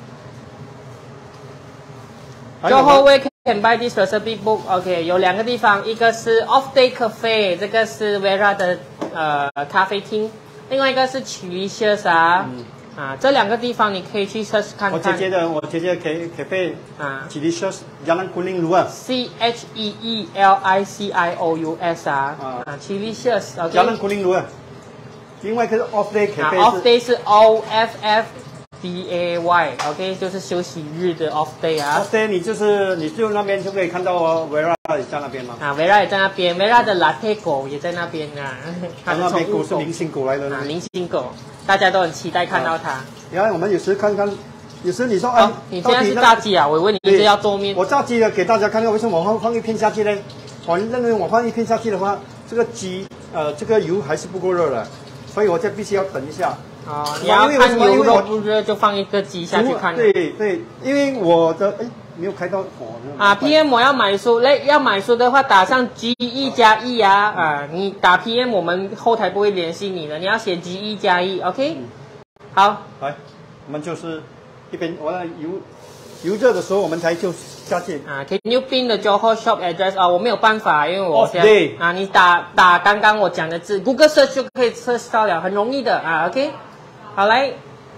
最后 we can buy this recipe book，OK， 有两个地方，一个是 Off Day Cafe， 这个是 Vera 的呃咖啡厅，另外一个是 Chilicious 啊。嗯啊，这两个地方你可以去 search 看看。 我姐姐的，我姐姐咖咖啡啊 ，Chilicious Jalan Kuning Luar。C H E E L I C I O U S 啊啊 ，Chilicious。Jalan Kuning Luar。另外一个是 Off Day Cafe。 Off Day 是 O F F D A Y，OK， 就是休息日的 Off Day 啊。 Off Day 你就是你就那边就可以看到哦 ，Vera 也在那边吗？ 啊 ，Vera 也在那边 ，Vera 的 Latte 狗也在那边啊。 它的宠物狗是明星狗来的啊，明星狗。大家都很期待看到它。 然后我们有时看看，有时你说哎、哦， 你现在是炸鸡啊？我问你，你是要做面？ 我炸鸡的给大家看看，为什么我放放一片下去呢？我认为我放一片下去的话，这个鸡呃这个油还是不够热的，所以我这必须要等一下。 哦，你要看油热不热就放一个鸡下去看。 对对，因为我的哎没有开到火。 啊 ，P M 我要买书，那要买书的话打上 G 一 加一啊啊，你打 P M 我们后台不会联系你的，你要写 G 一 加一 ，OK？、嗯、好， 来，我们就是一边完了油油热的时候，我们才就下去。 啊 ，Can you pin the Johor shop address？ 啊，我没有办法，因为我现在啊，你打打刚刚我讲的字 ，Google search 就可以 search 到了，很容易的啊 ，OK？ 好来。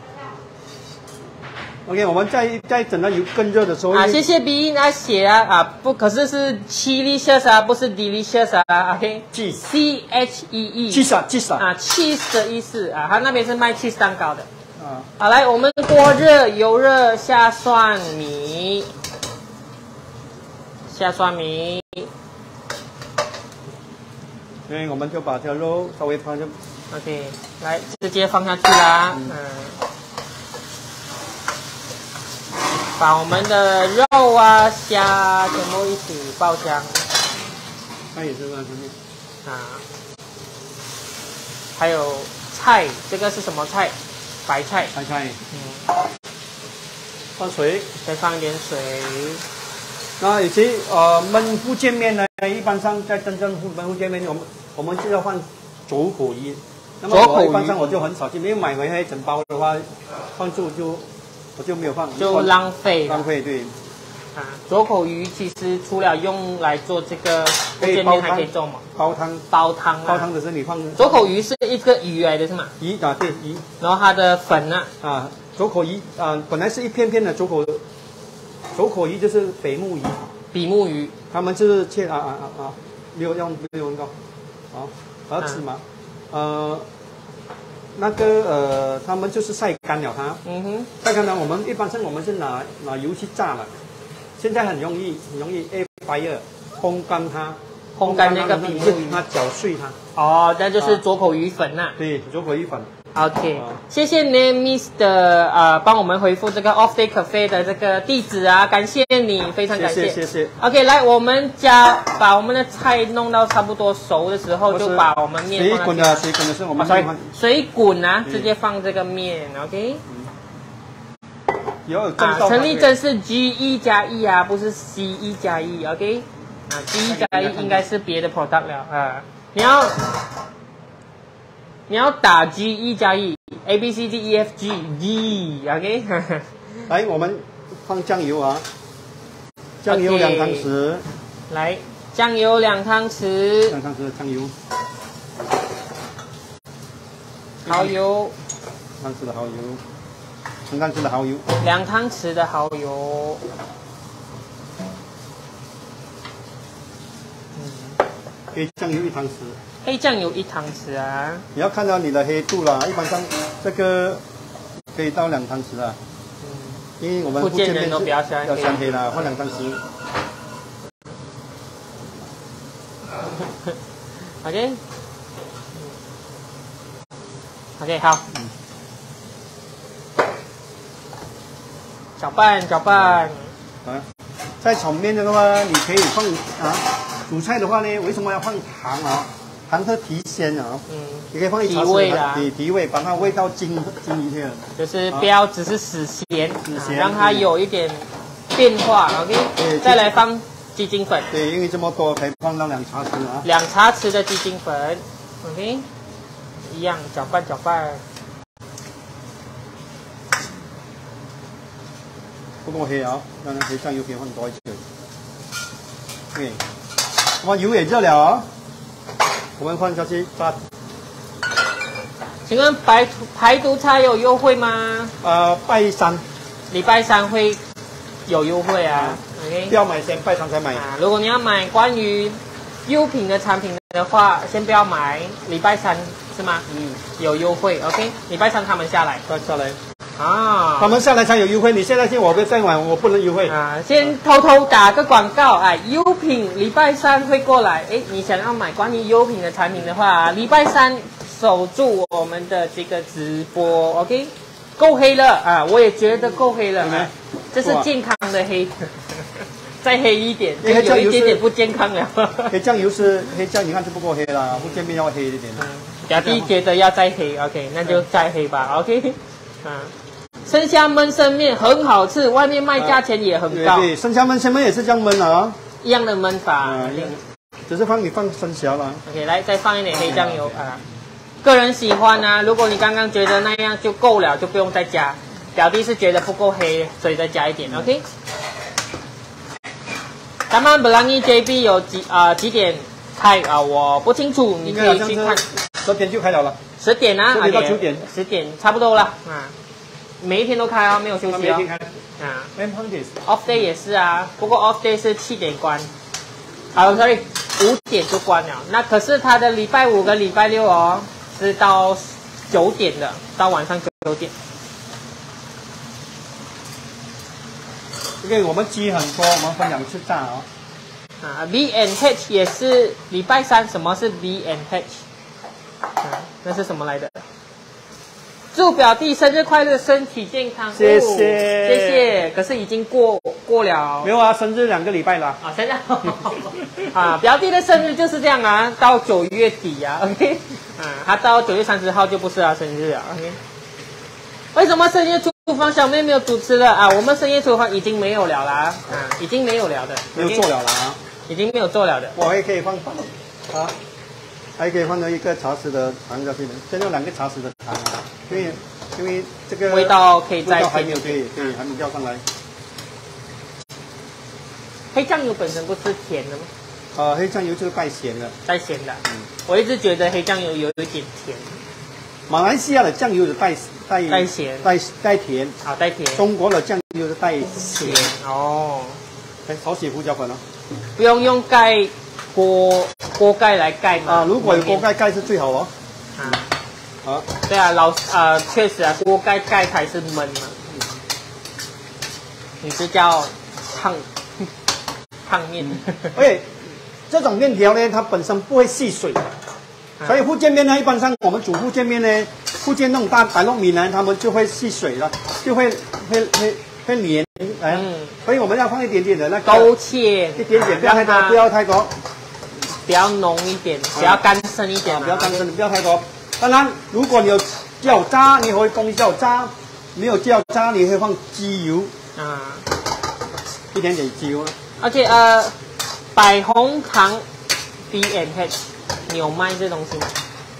OK， 我们在在等到油更热的时候啊，谢谢鼻音啊写啊啊不，可是是 Chilicious 啊，不是 delicious 啊 ，OK？Cheese C H E E。 cheese 啊 cheese 啊 cheese 的意思啊，他那边是卖 cheese 蛋糕的。 啊。 好，来，我们锅热，油热，下蒜米，下蒜米。 所以我们就把这肉稍微放就 OK， 来直接放下去啦。嗯。嗯把我们的肉啊、虾全部一起爆香。 那也是放上面。 啊。还有菜，这个是什么菜？白菜。 白菜。 嗯。 放水， 再放一点水。 那以及呃焖福建面呢，一般上在真正焖福建面，我们我们就要放左口鱼。那么我一般上我就很少见，因为买回来整包的话，放住就我就没有放， 就浪费浪费对。 啊，左口鱼其实除了用来做这个福建面，还可以做嘛？ 煲汤。 煲汤啊。 煲汤的时候你放。 左口鱼是一个鱼来的是吗？ 鱼啊，对鱼。 然后它的粉呢？ 啊，左口鱼啊，本来是一片片的左口，左口鱼就是比目鱼。 比目鱼。 他们就是切啊啊啊啊，没有用没有用到，啊，而且嘛，呃。那个呃，他们就是晒干了它。嗯哼。晒干了，我们一般上我们是拿拿油去炸了。现在很容易，很容易 air fryer 烘干它， 烘干那个比目鱼， 它搅碎它。 哦，那就是左口鱼粉呐、啊。 对，左口鱼粉。 OK，、啊、谢谢 Namis 的呃帮我们回复这个 Off Day Cafe 的这个地址啊，感谢你，非常感谢。 谢谢谢谢。 OK， 来，我们加把我们的菜弄到差不多熟的时候，就把我们面水滚的水滚的是我们放、哦、水滚啊，直接放这个面 ，OK。 有啊，陈丽珍是 G 一加一啊，不是 C 一加一 ，OK。啊 ，G 一加一应该是别的 product 了啊，你要。你要打 G 一加一 A B C D E F G G，OK？、Okay? 来，我们放酱油啊，酱油两汤匙。 来，酱油两汤匙。 两汤匙的酱油。 蚝油。 汤匙的蚝油。两汤匙的蚝油。 两汤匙的蚝油。 嗯。黑酱油一汤匙。 黑酱油一汤匙啊！ 你要看到你的黑度啦，一般上这个可以到两汤匙啊。嗯，因为我们福建人都比较喜欢要香黑啦，放两汤匙。 OK， OK 好。嗯。搅拌搅拌。 啊，在炒面的话，你可以放啊。煮菜的话呢，为什么要放糖啊？糖是提鲜啊，嗯，你可以放一茶匙的，提提味，把它味道精精一些， 就是不要只是死咸，死咸、啊，让它有一点变化 ，OK， 再来放鸡精粉， 对，因为这么多，可以放到两茶匙啊， 两茶匙的鸡精粉 ，OK， 一样搅拌搅拌， 不够黑啊，让那黑酱油可以放多一些 ，OK， 我油也热了啊。我们放下去炸。 请问白排毒餐有优惠吗？ 呃，拜三， 礼拜三会有优惠啊。OK， 不要买先，拜三才买。 啊，如果你要买关于优品的产品的话，先不要买，礼拜三是吗？嗯，有优惠。OK， 礼拜三他们下来。 再下来。 啊， 他们下来才有优惠。你现在先我不再买，我不能优惠啊。先偷偷打个广告，哎，优品礼拜三会过来。哎，你想要买关于优品的产品的话，礼拜三守住我们的这个直播 ，OK？ 够黑了啊，我也觉得够黑了啊，这是健康的黑，再黑一点，就有一点点不健康了。 黑酱油是黑酱，你看就不够黑了，福建面要黑一点。 表弟觉得要再黑 ，OK？ 那就再黑吧 ，OK？ 啊。生虾焖生面很好吃，外面卖价钱也很高。 对对，生虾焖生面也是这样焖啊， 一样的焖法， 嗯、只是放你放生虾了。 OK， 来再放一点黑酱油啊，个人喜欢啊。如果你刚刚觉得那样就够了，就不用再加。表弟是觉得不够黑，所以再加一点。OK。咱们本兰尼 J B 有几啊、呃、几点开啊？我不清楚，你可以去看。 十点就开了了。 十点啊， 十点到九点。 十点差不多了啊。每一天都开哦，没有休息哦。 每天开。 啊 ，off day 也是啊，不过 off day 是七点关，啊 ，sorry， 五点就关了。那可是他的礼拜五跟礼拜六哦，是到九点的，到晚上九点。 OK， 我们鸡很多，我们分两次炸哦。 啊 ，V and H 也是礼拜三，什么是 V and H？ 啊，那是什么来的？祝表弟生日快乐，身体健康。 谢谢、 哦、谢谢。可是已经过过了。 没有啊，生日两个礼拜了。 啊，生日啊，表弟的生日就是这样啊，到九月底啊 ，OK， 啊，他到九月三十号就不是他生日啊 ，OK。为什么深夜厨房小妹没有主持了啊？我们深夜厨房已经没有了啦，啊，已经没有了的， 没有做了啦啊， 已经没有做了的。 我还可以放糖啊，还可以放到一个茶匙的糖下去的，先用两个茶匙的糖啊，因为因为这个味道可以再味道还没有可以可以还没调上来。 黑酱油本身不是甜的吗？ 呃，黑酱油就是带咸的， 带咸的。 嗯， 我一直觉得黑酱油有一点甜。 马来西亚的酱油是带带带咸带带甜， 啊，带甜。 中国的酱油是带咸咸。 哦。 哎，少许胡椒粉哦。 不用用盖锅锅盖来盖嘛？ 啊，如果有锅盖盖是最好哦。 啊。 啊。 对啊，老啊，确实啊，锅盖盖才是焖嘛。你是叫烫烫面。 而且这种面条呢，它本身不会吸水。所以福建面呢，一般上我们煮福建面呢，福建那种大白糯米呢，他们就会吸水了，就会会会会黏，哎，嗯、所以我们要放一点点的那个勾芡， 一点点，不要太多，不要太多， 比较浓一点，比较干深一点、啊， 不要干深，不要太多。当然，如果你有叫渣，你可以放叫渣；没有叫渣，你可以放鸡油啊，一点点鸡油。 而且呃，百红糖 B and H。你有卖这东西吗？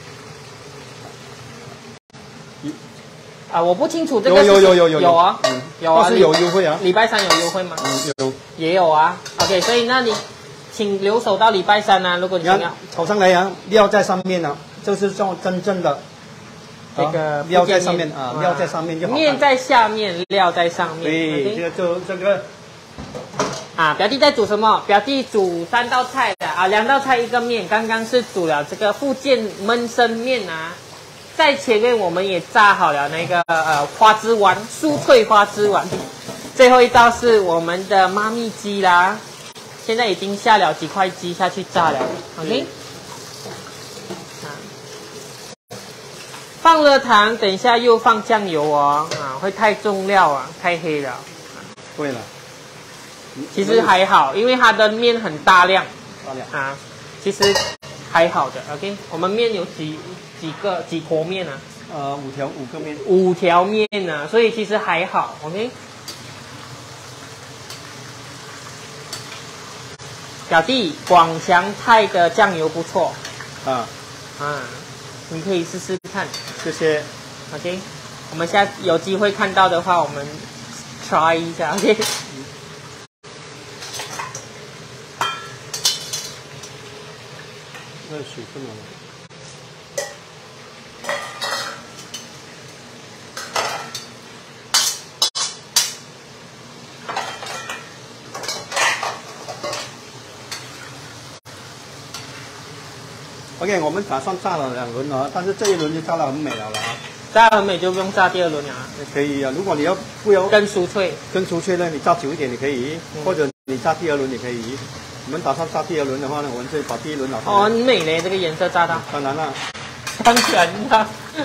啊，我不清楚这个。 有有有有有有啊， 嗯、 有啊， 是有优惠啊。 礼拜三有优惠吗？ 嗯，有。 也有啊。OK， 所以那你请留守到礼拜三啊，如果你想要。 炒上来啊，料在上面啊，这是种真正的。 这个料在上面啊，料在上面就好。 面在下面，料在上面。 对，这个就这个。 啊，表弟在煮什么？表弟煮三道菜的啊，两道菜一个面。刚刚是煮了这个福建焖生面啊，在前面我们也炸好了那个呃花枝丸，酥脆花枝丸。最后一道是我们的妈咪鸡啦，现在已经下了几块鸡下去炸了 ，OK。啊，放了糖，等一下又放酱油哦，啊，会太重料啊，太黑了。 对了。 其实还好，因为它的面很大量， 大量啊，其实还好的。OK， 我们面有几几个几坨面啊？ 呃，五条五个面， 五条面啊，所以其实还好。OK， 表弟，广祥泰的酱油不错啊啊，你可以试试看。 谢谢。 OK， 我们下次有机会看到的话，我们 try 一下。OK。 那水分了。OK， 我们打算炸了两轮了，但是这一轮就炸得很美了啦。 炸很美就不用炸第二轮了。 可以啊，如果你要不要更酥脆， 更酥脆呢，你炸久一点你可以，嗯、或者你炸第二轮也可以。我们打算炸第二轮的话呢，我们就把第一轮拿上来。 哦，很美嘞，这个颜色炸到。 当然了， 当然了。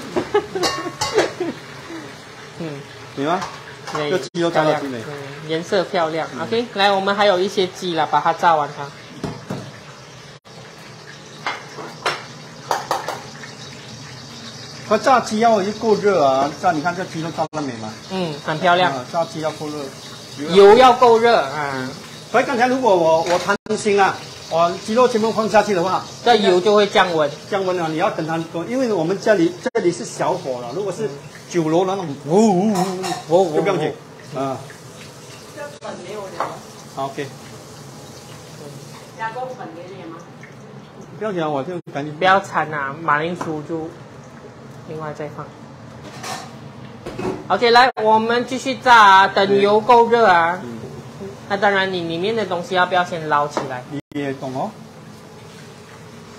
嗯， 你吗？这鸡肉炸得挺美。 嗯，颜色漂亮。嗯、OK， 来，我们还有一些鸡了，把它炸完它。 它炸鸡要够热啊！炸，你看这鸡肉炸得美吗？ 嗯，很漂亮。 啊、炸鸡要够热， 油要够热啊。 所以刚才如果我我贪心啊，我鸡肉全部放下去的话， 这油就会降温。 降温了，你要等它多，因为我们这里这里是小火了，如果是九楼那种，呜呜呜呜，就不用紧啊。 这粉没有了。 好 ，OK。 加工粉给你吗？ 不要紧，我就赶紧。 不要掺啊，马铃薯就另外再放。OK， 来，我们继续炸啊，等油够热啊。嗯那当然，你里面的东西要不要先捞起来？ 你也懂哦。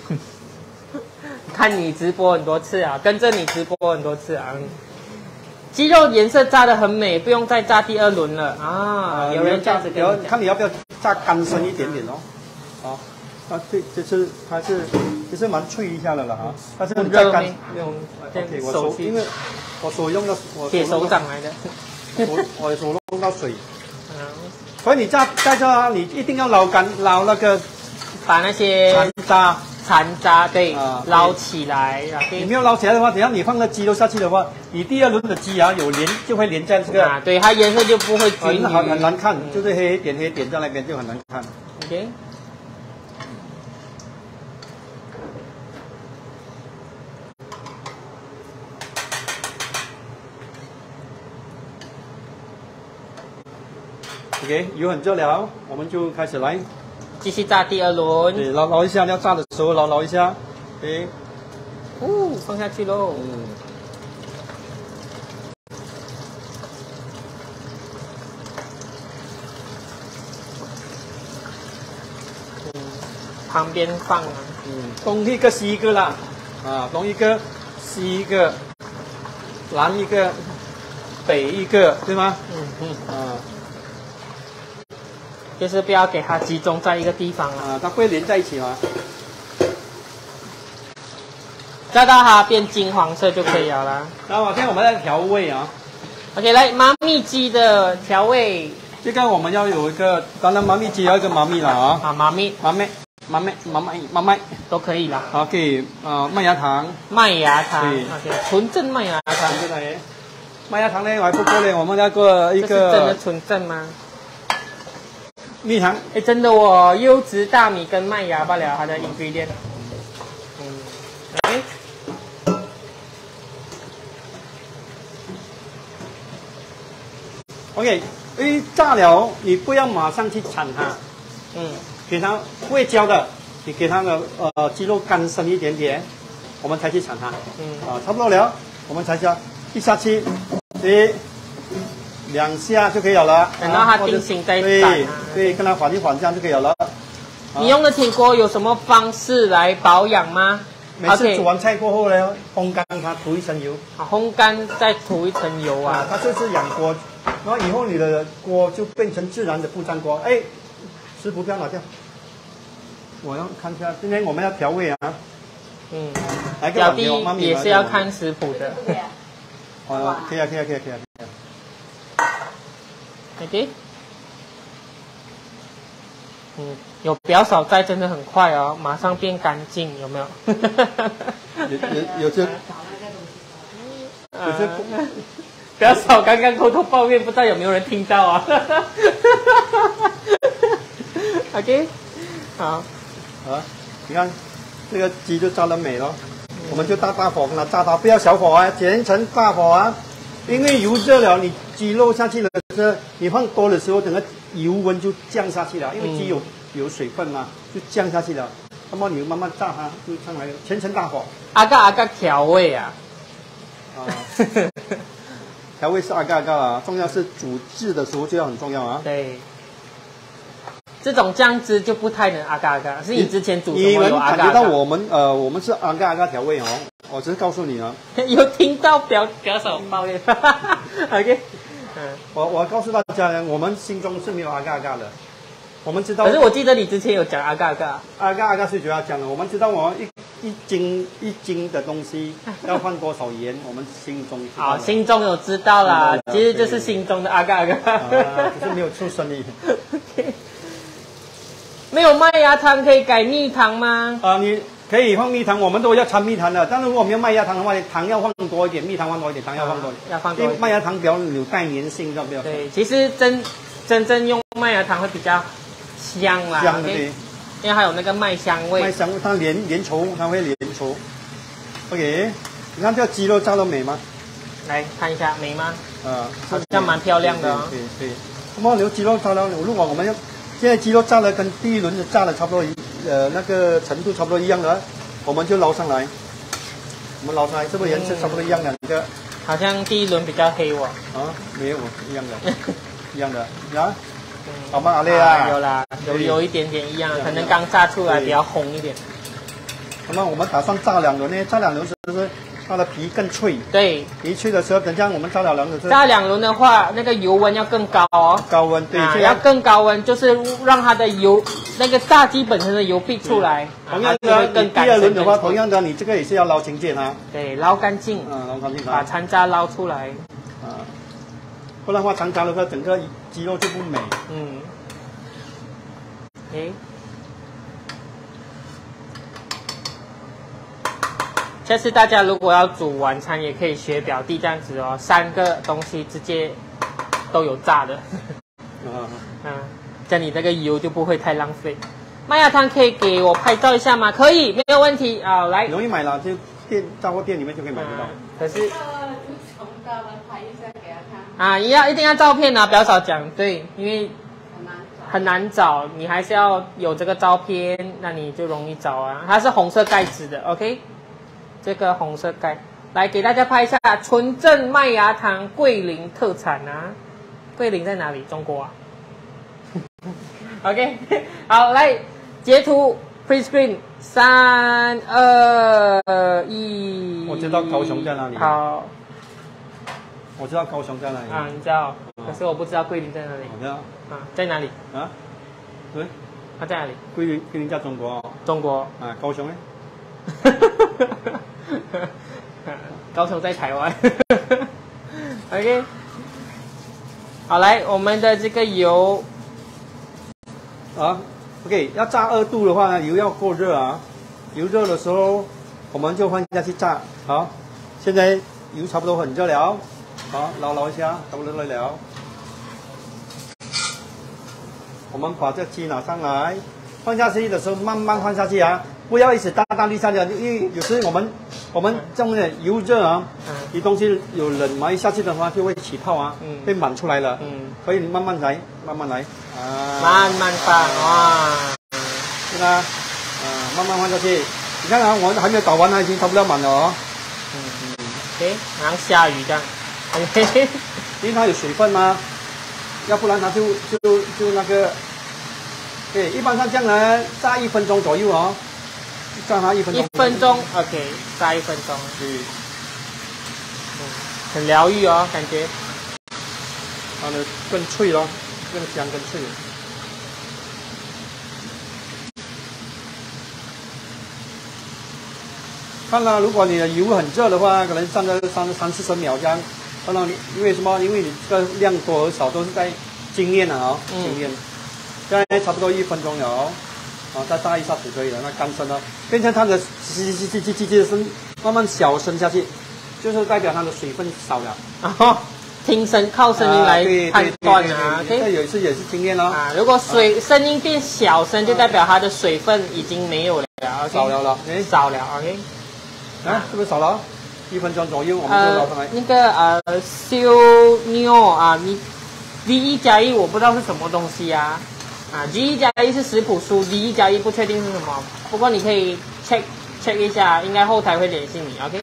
看你直播很多次啊，跟着你直播很多次啊。 鸡肉颜色炸得很美，不用再炸第二轮了啊！有人这样子跟我讲， 看你要不要炸干身一点点哦。好，啊，这这是它是其实蛮脆一下的了哈，但是你再干用 ，OK， 我手因为我手用到我铁手掌来的， 我我手弄到水，所以你炸在这啊，你一定要捞干捞那个把那些残渣。 残渣对， 啊、 捞起来。 你没有捞起来的话，等下你放个鸡肉下去的话，你第二轮的鸡啊有连就会连在这个， 啊，对，它颜色就不会均匀， 很很难看，嗯、就是黑点黑点在那边就很难看。 OK。 OK， 油很热了，我们就开始来。 继续炸第二轮， 对，捞捞一下，要炸的时候捞捞一下，对， 哦，放下去喽。 嗯， 嗯，旁边放啊， 嗯，东一个西一个啦，啊，东一个西一个，南一个，北一个，对吗？ 嗯嗯， 啊。 就是不要给它集中在一个地方啊，它会连在一起吗？ 炸到它变金黄色就可以了啦。 然后现在我们在调味啊。 OK， 来妈咪鸡的调味。 这个我们要有一个，当然妈咪鸡要一个妈咪了啊。 啊，妈咪， 妈咪，妈咪，妈咪，妈咪都可以啦。 OK， 啊，麦芽糖。 麦芽糖。OK， 纯正麦芽糖。 对的。麦芽糖呢，我还不够呢，我们要做一个。 这是真的纯正吗？ 蜜糖， 哎，真的哦，优质大米跟麦芽罢了，它的 ingredient。嗯 ，OK。 OK， 因为炸了，你不要马上去铲它， 嗯， 给它会焦的，你给它的呃鸡肉干身一点点，我们才去铲它。嗯，啊，差不多了，我们才下一下去，一。两下就可以了了， 等到它定型再对炸、啊。 对，跟它缓一缓，这样就可以了了。 你用的铁锅有什么方式来保养吗？ 每次煮完菜过后呢，烘干它，涂一层油。 啊，烘干再涂一层油啊。 啊，它就是养锅，然后以后你的锅就变成自然的不粘锅。哎，师傅不要拿掉，我要看一下，今天我们要调味啊。 嗯， 来个表弟也是要看食谱的。 哦，可以啊，可以啊，可以啊，可以啊。 OK， 嗯，有表嫂在真的很快哦，马上变干净，有没有？ 有有有些，有些表嫂刚刚偷偷抱怨，不知道有没有人听到啊？OK， 好， 啊，你看这个鸡就炸得美了，嗯、我们就大大火跟它炸它，不要小火啊，全程大火啊。因为油热了，你鸡肉下去了，是你放多的时候，整个油温就降下去了。因为鸡有、嗯、有水分嘛，就降下去了。那么你慢慢炸它，就上来了，全程大火。 阿嘎阿嘎调味啊， 啊，调味是阿嘎阿嘎啊，重要是煮制的时候就要很重要啊。 对，这种酱汁就不太能阿嘎阿嘎，是你之前煮什么有阿嘎阿嘎？ 你们感觉到我们呃，我们是阿嘎阿嘎调味哦。我只是告诉你啊， 有听到表表嫂抱怨 ，OK， 嗯， 我我告诉大家呢，我们心中是没有阿嘎阿嘎的，我们知道。 可是我记得你之前有讲阿嘎阿嘎， 阿嘎阿嘎是主要讲的，我们知道我们一一斤一斤的东西要放多少盐，我们心中好，心中有知道啦，其实就是心中的阿嘎阿嘎， 啊，只是没有出声音。 OK， 没有麦芽糖可以改蜜糖吗？ 啊，你。可以放蜜糖，我们都要掺蜜糖的。但是如果没有麦芽糖的话，糖要放多一点，蜜糖放多一点，糖要放多一点。 啊、要放多一点。 因为麦芽糖比较有带粘性，知道不？ 对，其实真真正用麦芽糖会比较香啦， 香的对， 因为它有那个麦香味。 麦香味它粘粘稠，它会粘稠。OK， 你看这个鸡肉炸得美吗？ 来看一下美吗？ 啊， 好像蛮漂亮的哦。 对对对。那么牛鸡肉炸了，如果我们要现在鸡肉炸了跟第一轮的炸的差不多一。呃，那个程度差不多一样的，我们就捞上来。我们捞上来，是不是颜色差不多一样的？两个好像第一轮比较黑哦。 啊，没有，一样的，一样的啊。好吗？阿烈啊， 有啦，有有一点点一样，可能刚炸出来比较红一点。 那么我们打算炸两轮呢？炸两轮是不是它的皮更脆。 对， 皮脆的时候，等一下我们炸两轮的时候， 炸两轮的话，那个油温要更高哦。 高温对， 啊， 这样要更高温，就是让它的油那个炸鸡本身的油逼出来。 同样它就会的， 更你第二轮的话， 更同样的你这个也是要捞清洁它。 对，捞干净， 嗯，捞干净它。 把残渣捞出来。 啊，不然的话，残渣的话，整个鸡肉就不美。 嗯。诶。下次大家如果要煮晚餐，也可以学表弟这样子哦，三个东西直接都有炸的。 啊， 嗯，这样你那个油就不会太浪费。麦芽糖可以给我拍照一下吗？可以，没有问题啊，来。 容易买了，就店炸货店里面就可以买得到。 嗯、可是。 从高的拍一下给他看。 啊，要一定要照片啊，不要少讲，对，因为很难找。 很难找，你还是要有这个照片，那你就容易找啊。它是红色盖子的 ，OK。这个红色盖，来给大家拍一下纯正麦芽糖桂林特产啊！桂林在哪里？中国啊？OK， 好，来截图 ，pre screen， 三二一。 我知道高雄在哪里。 好， 我知道高雄在哪里。 啊，你知道，可是我不知道桂林在哪里。 我知道。 啊，在哪里？ 啊？对。 它在哪里？ 桂林，桂林在中国。 中国。 啊，高雄呢？ 高雄在台湾，OK， 好，来我们的这个油啊 ，OK， 要炸二度的话呢，油要够热啊，油热的时候我们就放下去炸。好，现在油差不多很热了，好，捞捞一下，差不多热了。我们把这鸡拿上来，放下去的时候慢慢放下去啊。不要一直大大力下去，因为有时我们我们这样的油热啊，你东西有冷嘛，一下去的话就会起泡啊，嗯，会满出来了，嗯，所以你慢慢来，慢慢来，啊， 慢慢放，哇， 是吧？啊，慢慢放下去，你看啊，我还没有搞完呢，已经差不多满了哦， 嗯嗯 ，OK， 好像下雨这样 ，OK， 因为它有水分嘛，要不然它就就就那个，对，一般上这样呢，炸一分钟左右哦。炸它一分钟。 一分钟 ，OK， 炸一分钟。 对， 嗯，很疗愈哦，感觉。 它的更脆咯，更香更脆。看了，如果你的油很热的话，可能站在三三四十秒这样。看到你，因为什么？因为你这个量多和少都是在经验啊、哦，嗯、经验。现在差不多一分钟了哦。啊，再炸一下子可以了，那干声呢，变成它的叽叽叽叽叽叽叽的声，慢慢小声下去，就是代表它的水分少了。 啊，听声靠声音来判断啊。 这有一次也是经验哦。 啊，如果水、啊、声音变小声，就代表它的水分已经没有了。 Okay? 少了了， 哎，少了 ，OK。 啊，是不是少了？一分钟左右，我们就捞上来。 呃、那个呃，修妞啊，你 V 一加一我不知道是什么东西啊。啊 ，G 一加一是食谱书 ，V 一加一不确定是什么，不过你可以 check check 一下，应该后台会联系你 ，OK。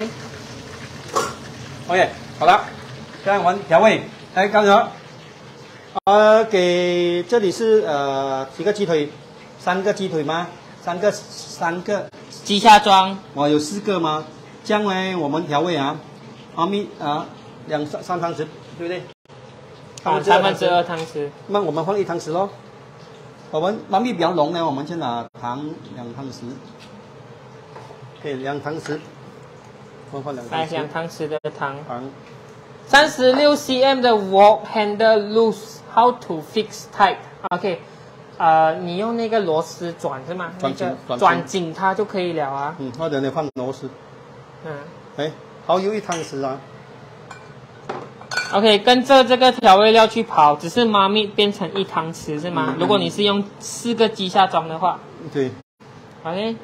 OK， 好了，现在我们调味，来刚才，呃，给这里是呃几个鸡腿，三个鸡腿吗？三个三个鸡下装， 哦，有四个吗？这样呢，我们调味啊，妈咪啊，两三三汤匙，对不对？ 啊，三分之二汤匙。 那我们放一汤匙咯。我们妈咪比较浓呢，我们先拿糖两汤匙，对，两汤匙，我们放两汤匙。 来，两汤匙的糖。 糖。 三十六 cm 的 wok handle loose, how to fix tight? OK， 呃，你用那个螺丝转是吗？ 转紧， 那个转紧它就可以了啊。 嗯，或者你放螺丝。 嗯。 哎，蚝油一汤匙啊。 OK， 跟着这个调味料去跑，只是妈咪变成一汤匙是吗？嗯、如果你是用四个鸡下装的话， 对。 OK。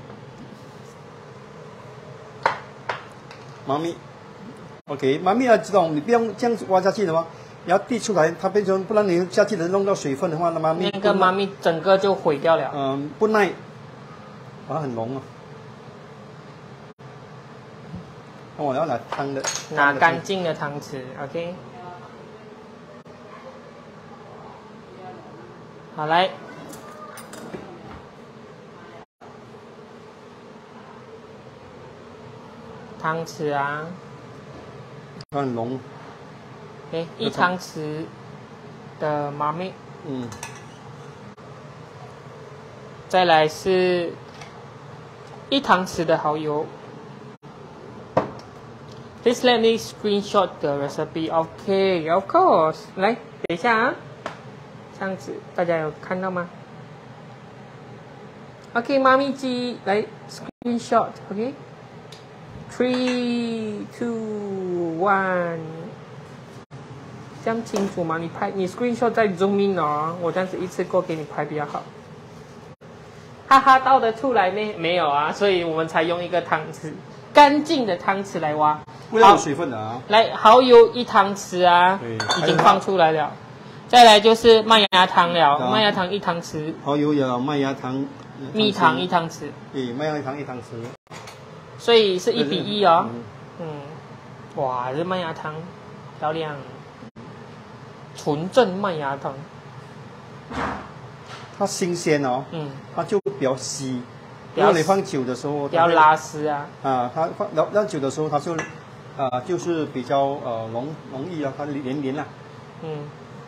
妈咪 ，OK， 妈咪要知道，你不用这样子挖下去的话，你要滴出来，它变成，不然你下去能弄到水分的话，那妈咪那个妈咪整个就毁掉了。 嗯，不耐，它很浓啊。那我要拿汤的， 拿干净的汤匙 ，OK。好，来。 汤匙啊， 它很浓。 哎，一汤匙的妈咪， 嗯， 再来是一汤匙的蚝油。Please let me screenshot the recipe. Okay, of course. 来，等一下啊，这样子大家有看到吗 ？OK， 妈咪机来 screenshot。OK， three, two, one。这样清楚吗？你拍你 screenshot 再 zoom in 哦，我这样子一次过给你拍比较好。哈哈，倒得出来没？没有啊，所以我们才用一个汤匙，干净的汤匙来挖。 不要有水分的啊。 来，蚝油一汤匙啊，已经放出来了。再来就是麦芽糖了，麦芽糖一汤匙。 蚝油有麦芽糖。 蜜糖一汤匙。 对，麦芽糖一汤匙。 所以是一比一哦。嗯。哇，这麦芽糖漂亮。纯正麦芽糖， 它新鲜哦， 嗯， 它就比较稀。如果你放久的时候， 比较拉丝啊。 啊，它放放放久的时候，它就，啊，就是比较呃容容易啊，它黏黏啊。嗯。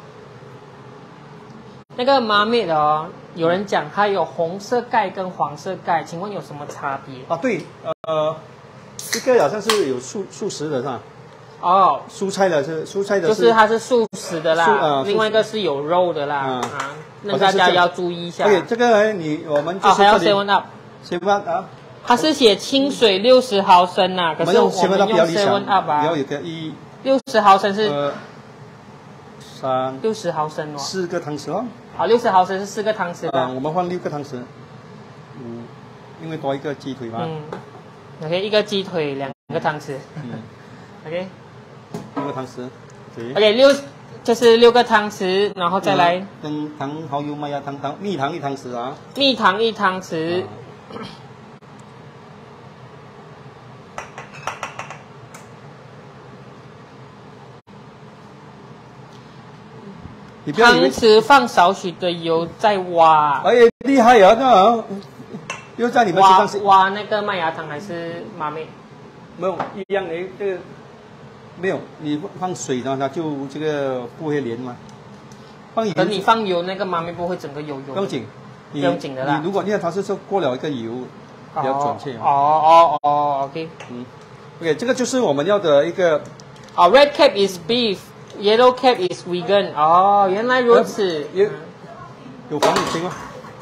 那个妈咪的哦，有人讲它有红色盖跟黄色盖，请问有什么差别？ 啊，对，呃，这个好像是有素素食的是吧？ 哦， 蔬菜的是蔬菜的， 就是它是素食的啦， 呃、 另外一个是有肉的啦，啊，啊那大家要注意一下。 对，这个你我们就是还要 seven up，seven up 啊， 它是写清水六十毫升呐，可是我们用 seven up 啊， 比较有个一六十毫升是呃三六十毫升哦， 四个汤匙哦， 好，六十毫升是四个汤匙吧？ 啊，我们放六个汤匙，嗯，因为多一个鸡腿嘛， 嗯 ，OK， 一个鸡腿两个汤匙，嗯 ，OK。 六个汤匙 ，OK， 六就是六个汤匙，然后再来跟糖、蚝油、麦芽糖、糖蜜糖一汤匙啊， 蜜糖一汤匙， 你不要汤匙放少许的油再挖。 哎，厉害啊！那又在你们挖挖那个麦芽糖还是妈咪？ 没有一样的这个。没有，你放水呢，它就这个不会粘嘛。放油， 等你放油，那个妈咪不会整个油油。 不用紧， 不用紧的啦。 你如果因为它是说过了一个油，比较准确。 哦哦哦 ，OK。嗯 ，OK， 这个就是我们要的一个。 哦 ，Red cap is beef, yellow cap is vegan。哦，原来如此。 有有黄有青吗？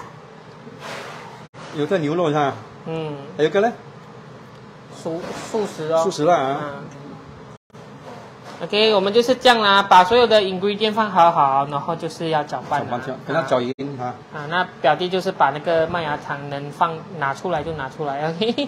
有个牛肉是吧？嗯。还有个呢？ 素素食哦。 素食啦啊。 OK， 我们就是这样啦，把所有的 ingredient 放好好，然后就是要搅拌。 搅拌，给它搅匀啊。 啊，那表弟就是把那个麦芽糖能放拿出来就拿出来 ，OK。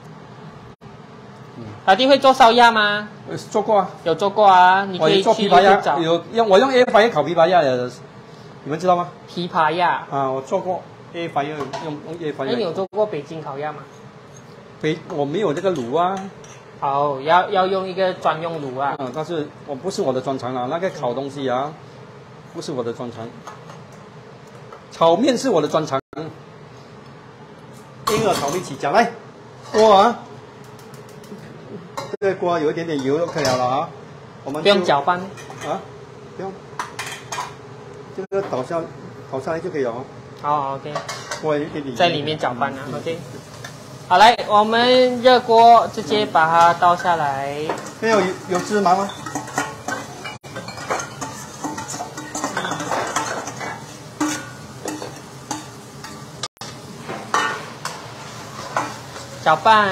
表弟会做烧鸭吗？ 做过啊， 有做过啊，你可以做去枇杷鸭， 找。 有用我用 air fryer 烤枇杷鸭的，你们知道吗？ 枇杷鸭啊，我做过 air fryer 用用 air fryer。 那你有做过北京烤鸭吗？ 北我没有这个炉啊。 好，要要用一个专用炉啊。 嗯，但是我不是我的专长啦，那个烤东西啊，不是我的专长。炒面是我的专长。婴儿炒面起家来，哇，这个锅有一点点油就可以了啊。我们不用搅拌啊，不用，这个倒下倒下来就可以了。 好 ，OK。 锅有一点点在里面搅拌啊 ，OK。好，来，我们热锅直接把它倒下来。 没有有芝麻吗？ 搅拌。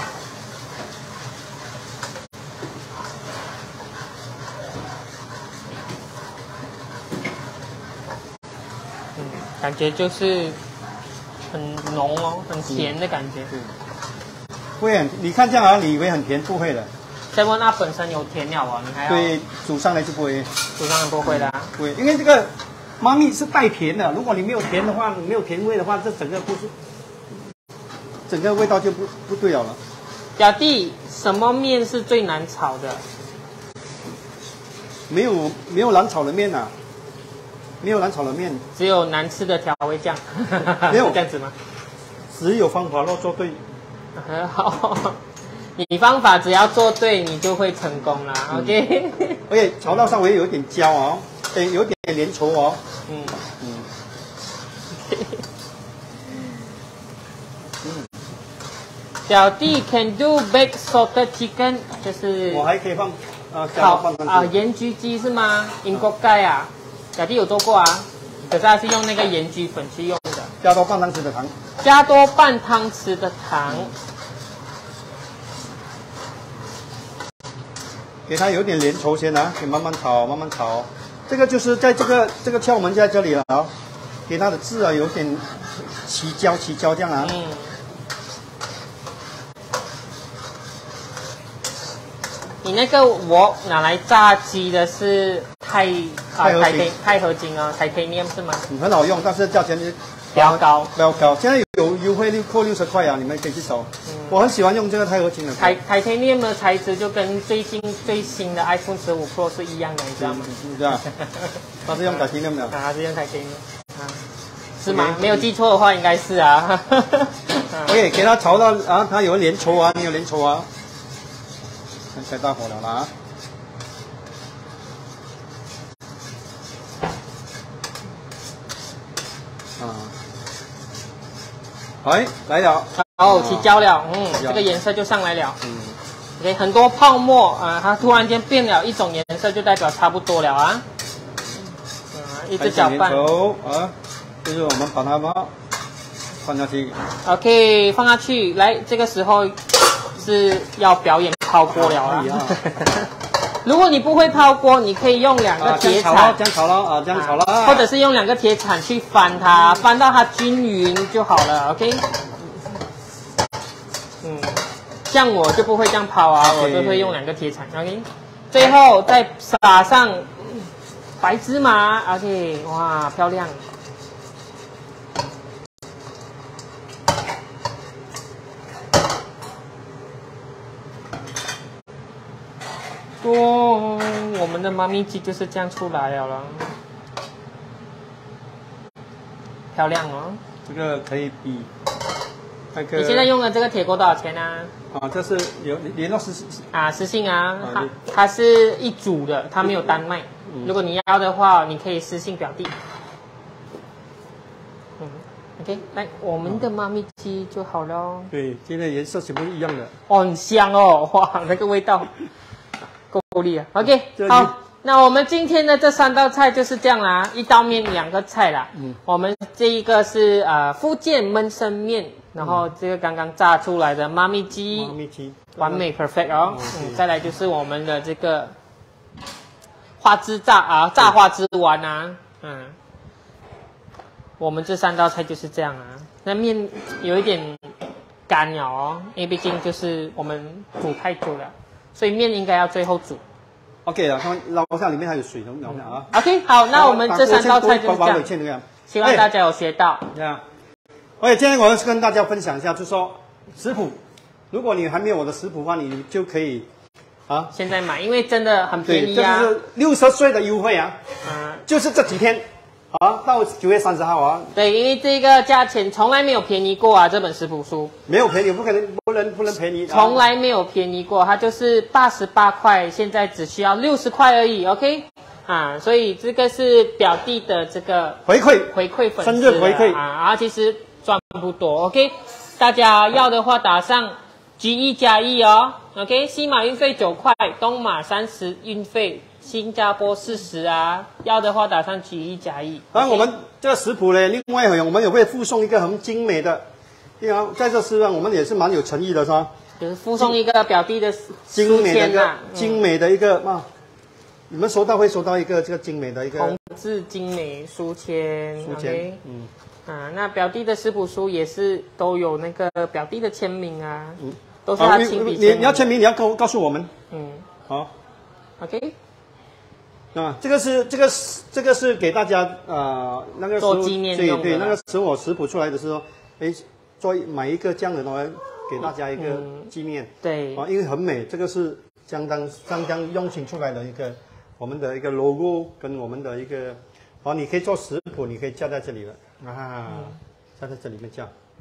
嗯，感觉就是很浓哦，很甜的感觉。 嗯，会很，你看这样啊，你以为很甜，不会的。 seven up 本身有甜了哦，你还要对，煮上来就不会。 煮上来不会的、啊。 不会，因为这个妈咪是带甜的，如果你没有甜的话，没有甜味的话，这整个不是，整个味道就不不对了。 表弟，什么面是最难炒的？ 没有没有难炒的面啊，没有难炒的面， 只有难吃的调味酱。 没有这样子吗？ 只有方法论做对。 好， 你方法只要做对，你就会成功啦。嗯、OK。 而且炒到稍微有点焦哦，哎，有点粘稠哦。 嗯嗯。表弟 can do baked salted chicken， 就是我还可以放啊， 烤啊盐焗鸡是吗？英国盖啊，表弟有做过啊，可是他是用那个盐焗粉去用的。 加多半汤匙的糖。 加多半汤匙的糖。 给它有点粘稠先啊，你慢慢炒，慢慢炒。这个就是在这个这个窍门在这里了啊，给它的汁啊有点起焦起焦这样啊。嗯。 你那个我拿来炸鸡的是钛啊钛钛合金啊 ，titanium 是吗？ 嗯，很好用，但是价钱就比较高， 比较高。现在有优惠六扣六十块啊，你们可以去找。嗯、我很喜欢用这个钛合金的。 钛 titanium 的材质就跟最近最新的 iPhone 十五 Pro 是一样的，你知道吗？ 是这样。它是用 titanium 的。 啊，它是用 titanium 啊，是吗？ Okay. 没有记错的话，应该是啊。 OK， 给它炒到啊，它有粘稠啊，你有粘稠啊。开大火了啦！啊，哎，来了， 哦，起焦了，嗯，这个颜色就上来了，嗯 ，OK， 很多泡沫啊，它突然间变了一种颜色，就代表差不多了啊，嗯，一直搅拌， 啊，就是我们把它嘛放下去 ，OK， 放下去，来，这个时候是要表演泡锅了啊！如果你不会泡锅，你可以用两个铁铲， 这样炒了啊，这样炒了，啊、 或者是用两个铁铲去翻它，翻到它均匀就好了。OK， 嗯，像我就不会这样泡啊， okay. 我就会用两个铁铲。OK， 最后再撒上白芝麻。OK， 哇，漂亮。哦，我们的妈咪鸡就是这样出来了了，漂亮哦。 这个可以比那个。 你现在用的这个铁锅多少钱啊？ 啊，这是有联络私啊，私信啊，它它是一组的，它没有单卖。嗯、如果你要的话，你可以私信表弟。嗯 ，OK， 来，我们的妈咪鸡就好了。 对，现在颜色全部一样的。 哦，很香哦，哇，那个味道。够力啊 ，OK， 好，那我们今天的这三道菜就是这样啦，一道面两个菜啦。嗯，我们这一个是呃福建焖生面，然后这个刚刚炸出来的妈咪鸡， 妈咪鸡完美 perfect 哦。嗯，再来就是我们的这个花枝炸啊，炸花枝丸啊，嗯，我们这三道菜就是这样啊。那面有一点干了哦，因为毕竟就是我们煮太久了。所以面应该要最后煮。 OK 了，看捞下里面还有水，捞下啊。 OK， 好，那我们这三道菜就是这样。希望大家有学到。 这样。OK， 今天我要跟大家分享一下，就是说食谱，如果你还没有我的食谱的话，你就可以啊， 现在买，因为真的很便宜啊。 对，这是六十岁的优惠啊。嗯。就是这几天。好，到九月三十号啊。 对，因为这个价钱从来没有便宜过啊，这本食谱书没有便宜，不可能，不能不能便宜， 从来没有便宜过，它就是八十八块，现在只需要六十块而已 ，OK， 啊，所以这个是表弟的这个回馈回馈粉丝生日回馈啊，啊，其实赚不多 ，OK， 大家要的话打上 G 一 加一哦 ，OK， 西马运费九块，东马三十运费。新加坡四十啊，要的话打上 G 一 加一。 当然，我们这个食谱呢，另外我们也会附送一个很精美的，因为在这事上我们也是蛮有诚意的，是吧？ 就是附送一个表弟的精美的一个、 嗯、 精美的一个啊，你们收到会收到一个这个精美的一个红字精美书签， 书签， okay? 嗯啊，那表弟的食谱书也是都有那个表弟的签名啊，嗯，都是他亲笔签名、啊。 你你要签名，你要告告诉我们， 嗯， 好 ，OK。 啊，这个是这个是这个是给大家呃那个时候做纪念用的， 对对，那个时候我食谱出来的时候，哎，做买一个这样的东西给大家一个纪念， 嗯、对啊，因为很美，这个是相当相当用心出来的一个我们的一个 logo 跟我们的一个，啊，你可以做食谱，你可以加在这里了啊，加在这里面加，啊。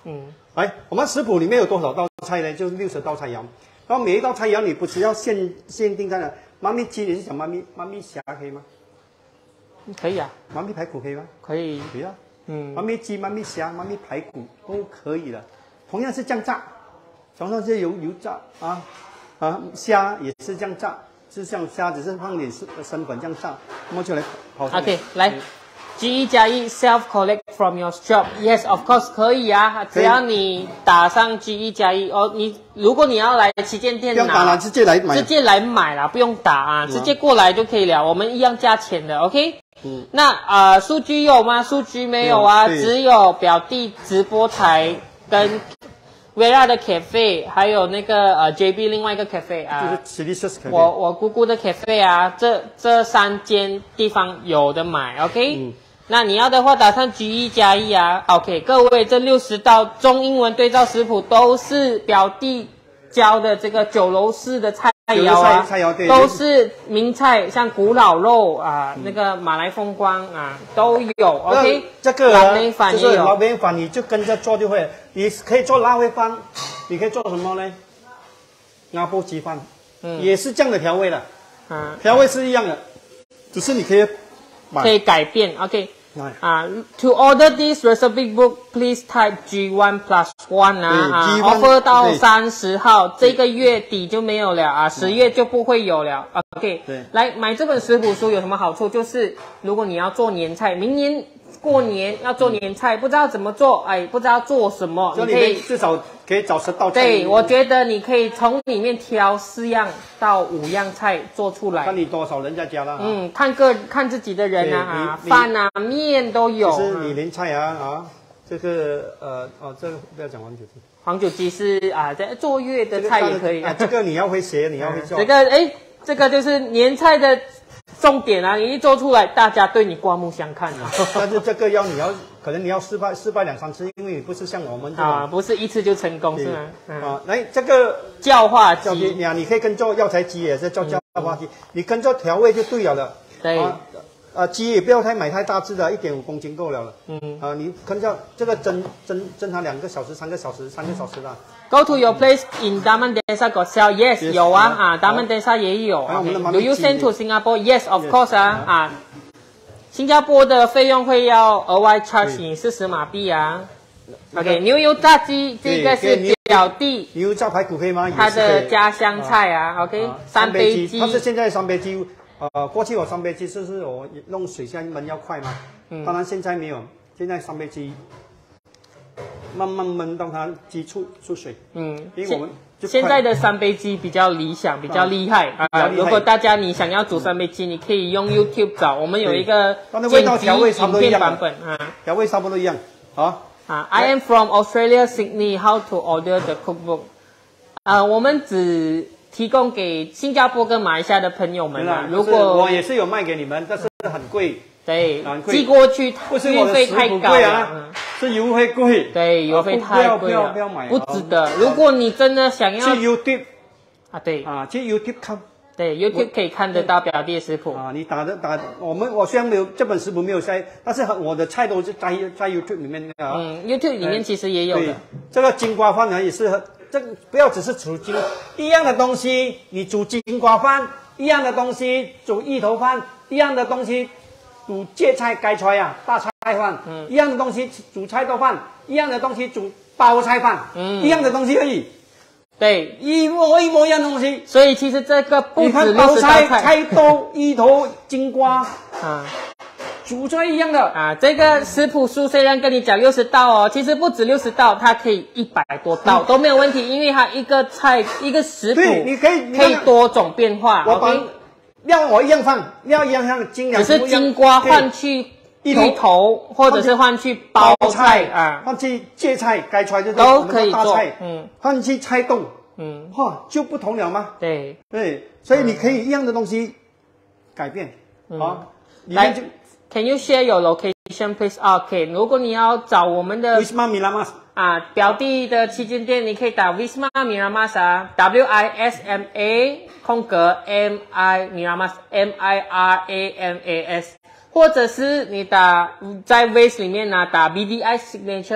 嗯， 来，我们食谱里面有多少道菜呢？就是六十道菜肴。然后每一道菜肴你不是要限限定在哪？妈咪鸡你是讲妈咪妈咪虾可以吗？ 可以啊， 妈咪排骨可以吗？ 可以。 可以啊。 嗯， 妈咪鸡、妈咪虾、妈咪排骨都可以的。同样是这样炸，同样是油油炸啊啊，虾也是这样炸，是像虾只是放点生生粉这样炸，那么就来跑上来。 OK， 来。G 一加一 self collect from your shop. Yes, of course 可以啊，只要你打上 G 一加一哦，你如果你要来旗舰店拿， 不用打了，直接来买， 直接来买啦，不用打啊，直接过来就可以了，我们一样价钱的 ，OK？ 嗯，那呃，数据有吗？数据没有啊，只有表弟直播台跟 Vera 的 cafe， 还有那个呃 J B 另外一个 cafe 啊， 就是 Delicious cafe。 我我姑姑的 cafe 啊，这这三间地方有的买 ，OK？ 嗯。那你要的话，打上 G 一加一啊 ，OK， 各位，这六十道中英文对照食谱都是表弟教的这个酒楼式的菜肴啊， 菜肴对， 都是名菜，像古老肉啊，嗯、那个马来风光啊都有 ，OK。 这个老梅饭也有， 就是老梅饭，你就跟着做就会。你可以做拉味饭，你可以做什么呢？阿波鸡饭，嗯，也是这样的调味的，啊，调味是一样的，只是你可以可以改变 ，OK。啊、uh, ，To order this recipe book, please type G one plus one 啊啊 ，offer 到三十号，这个月底就没有了啊，十月就不会有了。OK， 对，来买这本食谱书有什么好处？就是如果你要做年菜，明年过年要做年菜，不知道怎么做，哎，不知道做什么，你可以至少可以找十道菜。 对，我觉得你可以从里面挑四样到五样菜做出来。 看你多少人在家了。 嗯，看个看自己的人啊啊，饭啊面都有。 是你年菜啊啊，这个呃哦，这个不要讲黄酒鸡。 黄酒鸡是啊，在坐月的菜也可以。 啊，这个你要会写，你要会做。 这个哎，这个就是年菜的重点啊！你一做出来，大家对你刮目相看啊。 但是这个要你要，可能你要失败失败两三次，因为你不是像我们这种啊，不是一次就成功是吗？ 嗯、啊，来这个教化鸡， 你啊，你可以跟做药材鸡也是做教化鸡，嗯、你跟做调味就对了的。 对。 啊啊，鸡也不要太买太大只的，一点五公斤够了了。嗯。啊，你跟着这个蒸蒸蒸它两个小时、三个小时、三个小时的。 Go to your place in Daman Desa got sell. Yes，, yes 有啊啊 ，Daman Desa 也有。Okay. Do you send to Singapore? Yes, of course 啊啊。新加坡的费用会要额外 charge 你四十马币啊。OK， 牛油炸鸡这个是表弟牛油炸排骨可以吗？ 他的家乡菜啊。OK， 三杯鸡， 它是现在三杯鸡。呃，过去我三杯鸡就是我弄水下焖要快嘛，嗯，当然现在没有，现在三杯鸡慢慢焖到它鸡出出水，嗯，因为我们现在的三杯鸡比较理想，比较厉害啊、呃。如果大家你想要煮三杯鸡，你可以用 YouTube 找，我们有一个剪辑影片版本啊， 调味差不多一样，啊啊。I am from Australia, Sydney. How to order the cookbook？ 啊、呃，我们只提供给新加坡跟马来西亚的朋友们啊，如果我也是有卖给你们，但是很贵， 对，寄过去运费太高啊，是邮费贵， 对，邮费太贵了，不值得。如果你真的想要去 YouTube 啊，对啊，去 YouTube 看， 对 YouTube 可以看得到表弟食谱啊。你打的打，我们我虽然没有这本食谱没有在，但是我的菜都是在在 YouTube 里面啊。 嗯 ，YouTube 里面其实也有的。 这个金瓜饭呢也是。这个不要只是煮金一样的东西，你煮金瓜饭一样的东西，煮芋头饭一样的东西，煮芥菜盖菜啊大菜饭，嗯，一样的东西煮菜豆饭一样的东西煮包菜饭，嗯，一样的东西而已。 对， 一模一模一样的东西。 所以其实这个不止包菜、菜豆、芋头、金瓜啊。煮出来一样的啊，这个食谱书虽然跟你讲六十道哦，其实不止六十道，它可以一百多道、嗯、都没有问题，因为它一个菜一个食谱， 对，你可以可以多种变化。 我把料我一样放，料一样放，斤两只是金瓜换去芋头，或者是换去包菜啊， 换去芥菜，该出来就是都可以做，嗯， 换去菜冻，嗯，哇，就不同了吗？ 对对，所以你可以一样的东西改变、嗯、啊， 来。Can you share your location, please? OK， 如果你要找我们的 Wisma Miramas 啊表弟的旗舰店，你可以打 Wisma Miramas 啊 ，W I S M A 空格 M I Miramas M I R A M A S， 或者是你打在 Waze 里面呢、啊、打 B D I Signature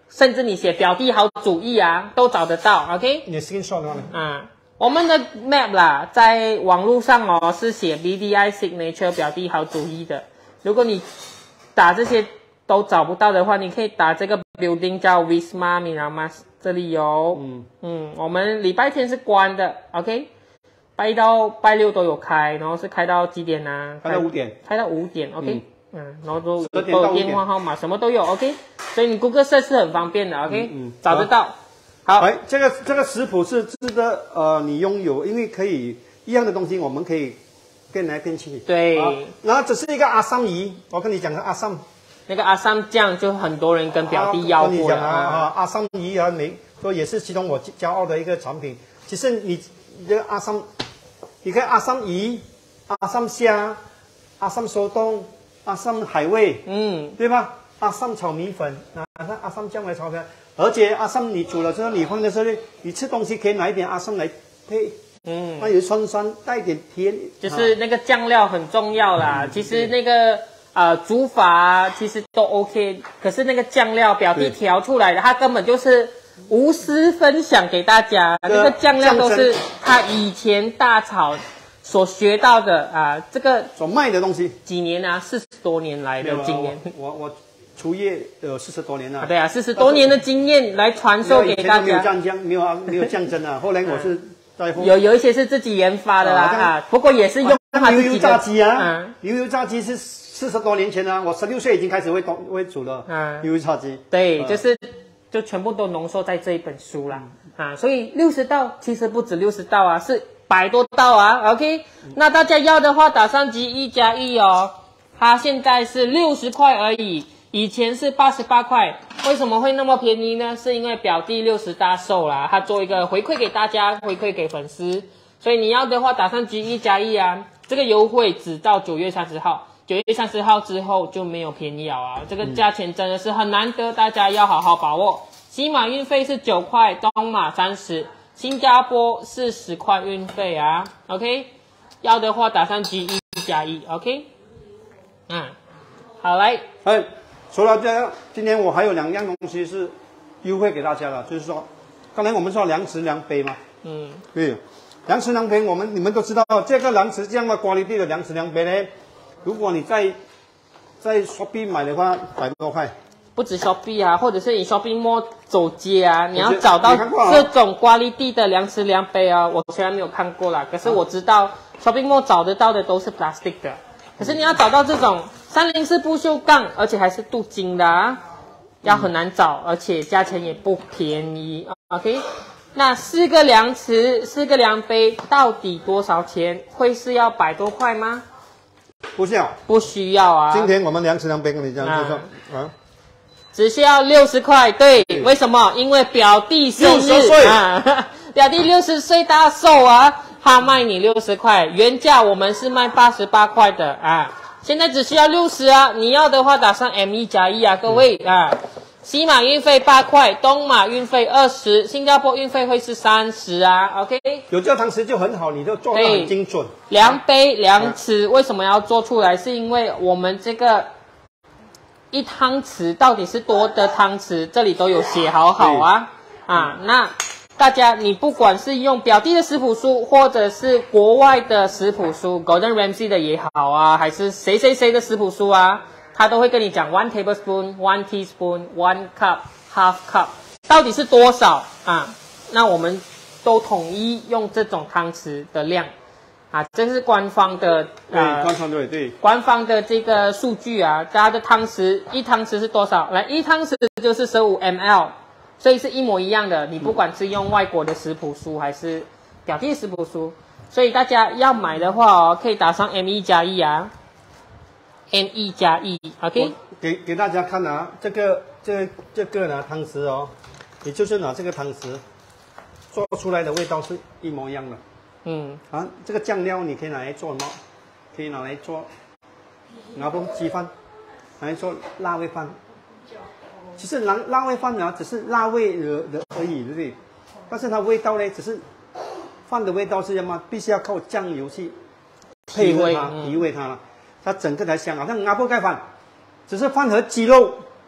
甚至你写表弟好主意啊，都找得到 ，OK？ 你 screenshot 的吗？ 啊，我们的 map 啦，在网络上哦是写 B D I signature 表弟好主意的。如果你打这些都找不到的话，你可以打这个 building 叫 Wisma Miramas， 这里有，嗯嗯，我们礼拜天是关的 ，OK？ 拜一到拜六都有开，然后是开到几点呢？ 开到五点， 开到五点 ，OK？嗯, 嗯，然后都都有电话号码，什么都有 ，OK？ 所以你 Google search 是很方便的 ，OK？ 嗯, 嗯，找得到。好， 哎，这个这个食谱是值得呃你拥有，因为可以一样的东西我们可以变来变去。 对， 啊、然后只是一个阿三姨，我跟你讲的阿三， 那个阿三酱就很多人跟表弟要过了啊。啊，阿三姨啊，没说也是其中我骄傲的一个产品。其实你的阿三。你看阿三鱼、阿三虾、阿三手冻、阿三海味，嗯，对吧？阿三炒米粉，啊，阿三酱来炒粉，而且阿三你煮了之后，你放在这里，你吃东西可以拿一点阿三来配，嗯，那有酸酸带一点甜， 就是那个酱料很重要啦。嗯、其实那个呃煮法、啊、其实都 OK， 可是那个酱料表弟调出来的，它根本就是无私分享给大家，那个酱料都是他以前大炒所学到的啊，这个所卖的东西， 几年啊，四十多年来的经验。 我我厨业有四十多年了、 啊，对啊，四十多年的经验来传授给大家。 没有酱酱，没有啊，没有酱汁啊。后来我是在有有一些是自己研发的啦啊，不过也是用他自己的。 牛油炸鸡啊，牛油炸鸡是四十多年前啊，我十六岁已经开始会会会煮了。嗯，牛油炸鸡。 对，就是。就全部都浓缩在这一本书啦，嗯、啊，所以六十道其实不止六十道啊，是百多道啊 ，OK？、嗯、那大家要的话打上集一加一哦，它现在是六十块而已，以前是八十八块，为什么会那么便宜呢？是因为表弟六十大寿啦，他做一个回馈给大家，回馈给粉丝，所以你要的话打上集一加一啊，这个优惠只到九月三十号。九月三十号之后就没有便宜了啊！这个价钱真的是很难得，大家要好好把握。西马运费是九块，东马三十，新加坡是十块运费啊。OK， 要的话打上 G 一加一 ，OK。嗯，好来， 哎，除了这样，今天我还有两样东西是优惠给大家的，就是说，刚才我们说量匙量杯嘛，嗯，对，量匙量杯我们你们都知道，这个量匙这样的quality的量匙量杯呢。如果你在在 Shopee 买的话，百多块。 不止 Shopee 啊，或者是你 Shopping Mall 走街啊，你要找到这种quality的量匙量杯啊，我虽然没有看过啦，可是我知道 Shopping Mall 找得到的都是 plastic 的。可是你要找到这种三零四不锈钢，而且还是镀金的啊，要很难找，而且价钱也不便宜。OK， 那四个量匙、四个量杯到底多少钱？会是要百多块吗？ 不需要， 不需要啊。 今天我们量匙量杯跟你讲，就说啊， 只需要六十块。对，为什么？因为表弟生日啊，表弟六十岁大寿啊，他卖你六十块，原价我们是卖八十八块的啊，现在只需要六十啊。你要的话打上 M 一加一啊，各位啊。西马运费八块，东马运费二十，新加坡运费会是三十啊 ，OK？ 有这汤匙就很好，你就做得很精准。 量杯、量匙为什么要做出来？是因为我们这个一汤匙到底是多的汤匙，这里都有写好好啊啊！那大家你不管是用表弟的食谱书，或者是国外的食谱书 ，Gordon Ramsay 的也好啊，还是谁谁谁的食谱书啊？他都会跟你讲 one tablespoon, one teaspoon, one cup, half cup， 到底是多少啊？那我们都统一用这种汤匙的量啊，这是官方的， 对，呃、官方对对， 官方的这个数据啊，大家的汤匙一汤匙是多少？来，一汤匙就是十五 M L， 所以是一模一样的。你不管是用外国的食谱书还是表弟食谱书，所以大家要买的话哦，可以打上 M 一加一啊。M 一加一 ，OK， 给给大家看啊，这个这这个呢汤匙哦，也就是拿这个汤匙做出来的味道是一模一样的。嗯，啊，这个酱料你可以拿来做什么？可以拿来做拿不鸡饭，拿来做辣味饭。其实辣辣味饭呢，只是辣味的的而已，对不对？但是它味道呢，只是饭的味道是什么？必须要靠酱油去配合它、提味它了。它整个才香，好像阿婆盖饭，只是饭和鸡肉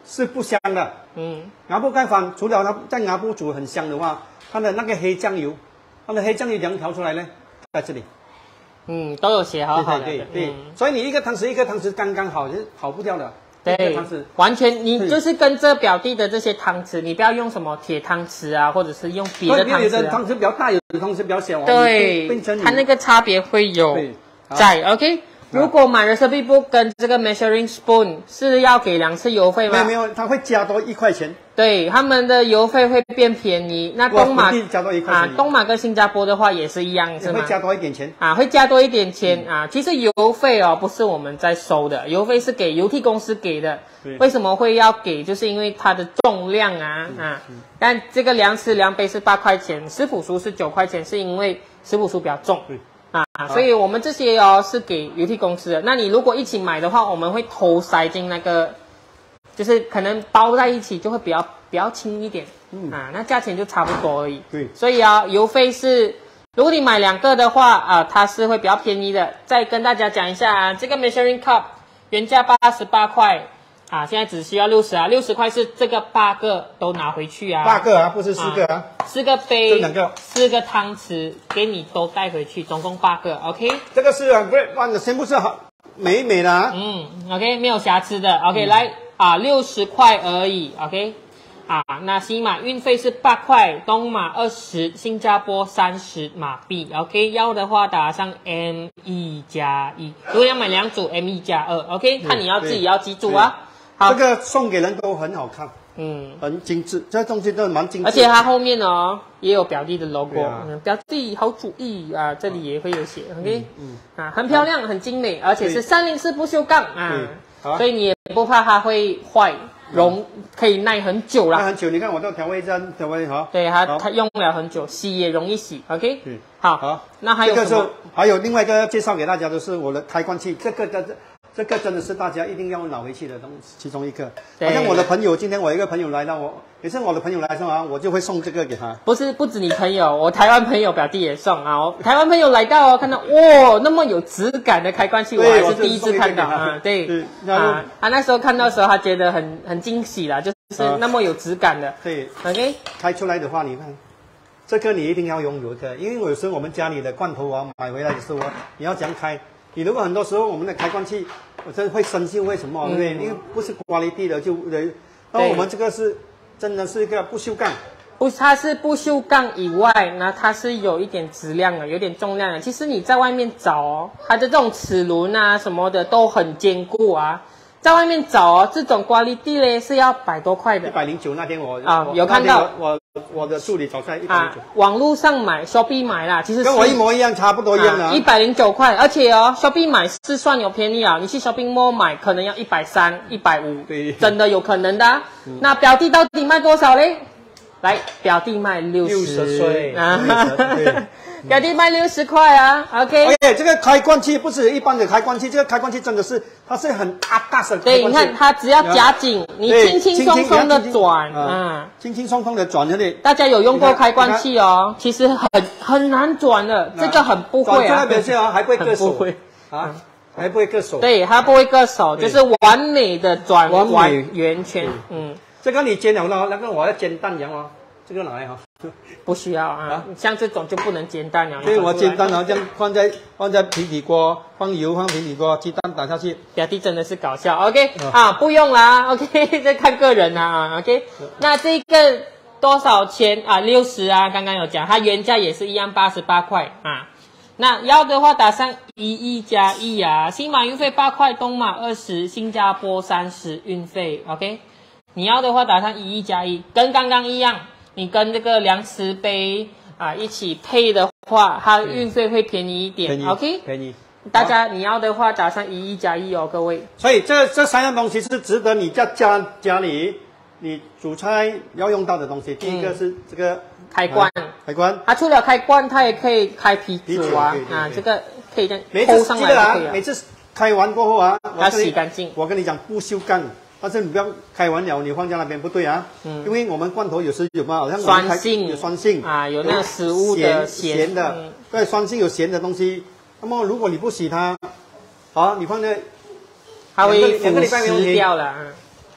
是不香的。 嗯， 芽布盖饭除了它在芽布煮很香的话，它的那个黑酱油，它的黑酱油怎样调出来呢？在这里。 嗯，都有写好好的。 对对对， 嗯、 所以你一个汤匙一个汤匙刚刚好，是跑不掉的。 对，完全你就是跟着表弟的这些汤匙，你不要用什么铁汤匙啊，或者是用别的汤匙、啊。 有的汤匙比较大，有的汤匙比较小。 对，它那个差别会有在。OK， 如果买 recipe book 跟这个 measuring spoon 是要给两次邮费吗？ 没有没有，它会加多一块钱。 对，他们的邮费会变便宜。那东马加多一块钱啊，东马跟新加坡的话也是一样，是吗？ 会加多一点钱啊，会加多一点钱、嗯、啊。其实邮费哦，不是我们在收的，邮费是给邮递公司给的。为什么会要给？就是因为它的重量啊、嗯、啊。但这个量尺量杯是八块钱，食谱书是九块钱，是因为食谱书比较重。啊，所以我们这些哦是给邮递公司的。那你如果一起买的话，我们会偷塞进那个。就是可能包在一起就会比较比较轻一点，嗯啊，那价钱就差不多而已。 对， 所以啊，邮费是，如果你买两个的话啊，它是会比较便宜的。再跟大家讲一下啊，这个 measuring cup 原价八十八块啊，现在只需要六十啊，六十块是这个八个都拿回去啊。 八个啊，不是四个啊。 啊四个杯， 两个， 四个汤匙给你都带回去，总共八个 ，OK。 这个是啊 ，Great One 的，全部是好美美的啊。 嗯 ，OK， 没有瑕疵的 ，OK，、嗯、来。啊，六十块而已 ，OK， 啊，那新马运费是八块，东马二十，新加坡三十马币 ，OK， 要的话打上 M 一 加一，如果要买两组 M 一 加二 ，OK， 看你要自己要记住啊。 好，这个送给人都很好看， 嗯， 很精致，这东西都蛮精致。 而且它后面哦也有表弟的 logo，、啊嗯、表弟好主意啊，这里也会有写 ，OK， 嗯, 嗯啊，很漂亮，很精美，而且是三零四不锈钢啊。啊、所以你也不怕它会坏，容可以耐很久啦。 耐很久，你看我这调味站调味哈。 对，它它用了很久，洗也容易洗。OK， 嗯，好，好，那还有什么？ 这个是还有另外一个要介绍给大家的是我的开关器，这个这这个真的是大家一定要拿回去的东西，其中一个。好像我的朋友，今天我一个朋友来到我，也是我的朋友来的时候啊，我就会送这个给他。 不是，不止你朋友，我台湾朋友表弟也送啊。我台湾朋友来到哦，看到哇，那么有质感的开关器，我还是第一次看到啊。对，对啊，他那时候看到的时候，他觉得很很惊喜啦，就是那么有质感的。 对 ，OK， 开出来的话，你看。这个你一定要拥有的，因为有时候我们家里的罐头啊买回来的时候啊，你要怎样开？你如果很多时候我们的开关器，我真的会生锈，为什么？对不对？因为不是quality的就对。那我们这个是真的是一个不锈钢， 不，它是不锈钢以外，那它是有一点质量的，有点重量的。其实你在外面找哦，它的这种齿轮啊什么的都很坚固啊。在外面找哦，这种quality嘞是要百多块的。 一百零九那天我啊有看到我我的助理找在一百零九。 网络上买 ，Shopee 买啦，其实跟我一模一样，差不多一样的。 一百零九块，而且哦 ，Shopee 买是算有便宜啊，你去 Shopping Mall 买可能要一百三、一百五，真的有可能的、啊嗯。那表弟到底卖多少嘞？来，表弟卖六十，六十岁啊，表弟卖六十块啊 ，OK。 OK， 这个开关器不是一般的开关器，这个开关器真的是它是很大大的。 对，你看它只要夹紧，你轻轻松松的转，啊， 轻轻松松的转，对不对？ 大家有用过开关器哦，其实很很难转的，这个很不会啊。 转这边啊，还不会割手啊，还不会割手。 对，它不会割手，就是完美的转完圆圈，嗯。 这个你煎了呢，那个我要煎蛋羊哦，这个拿来哈， 不需要啊，啊像这种就不能煎蛋了。 所以我煎蛋然后这样放在放在平底锅，放油放平底锅，鸡蛋打下去。 表弟真的是搞笑 ，OK 啊，不用啦 ，OK， 这看个人啊 ，OK。那这个多少钱啊？六十啊，刚刚有讲，它原价也是一样八十八块啊。那要的话打上一亿加一啊，新马运费八块，东马二十，新加坡三十运费 ，OK。你要的话打上一亿加一，跟刚刚一样，你跟这个量匙杯啊一起配的话，它运费会便宜一点 ，OK？ 便宜。 大家你要的话打上一亿加一哦，各位。 所以这这三样东西是值得你在家家里你煮菜要用到的东西。第一个是这个开关， 啊、开关， 它除了开关，它也可以开啤酒啊，啊，这个可以这样扣上来就可以了。 每次开完过后啊， 要洗干净。 我跟你讲，不锈钢。但是你不要开完了，你放在那边不对啊，嗯，因为我们罐头有时有嘛，好像酸性有酸性啊，有那个食物的咸咸的， 嗯、 对，酸性有咸的东西。那么如果你不洗它，好，你放在它会腐蚀掉了。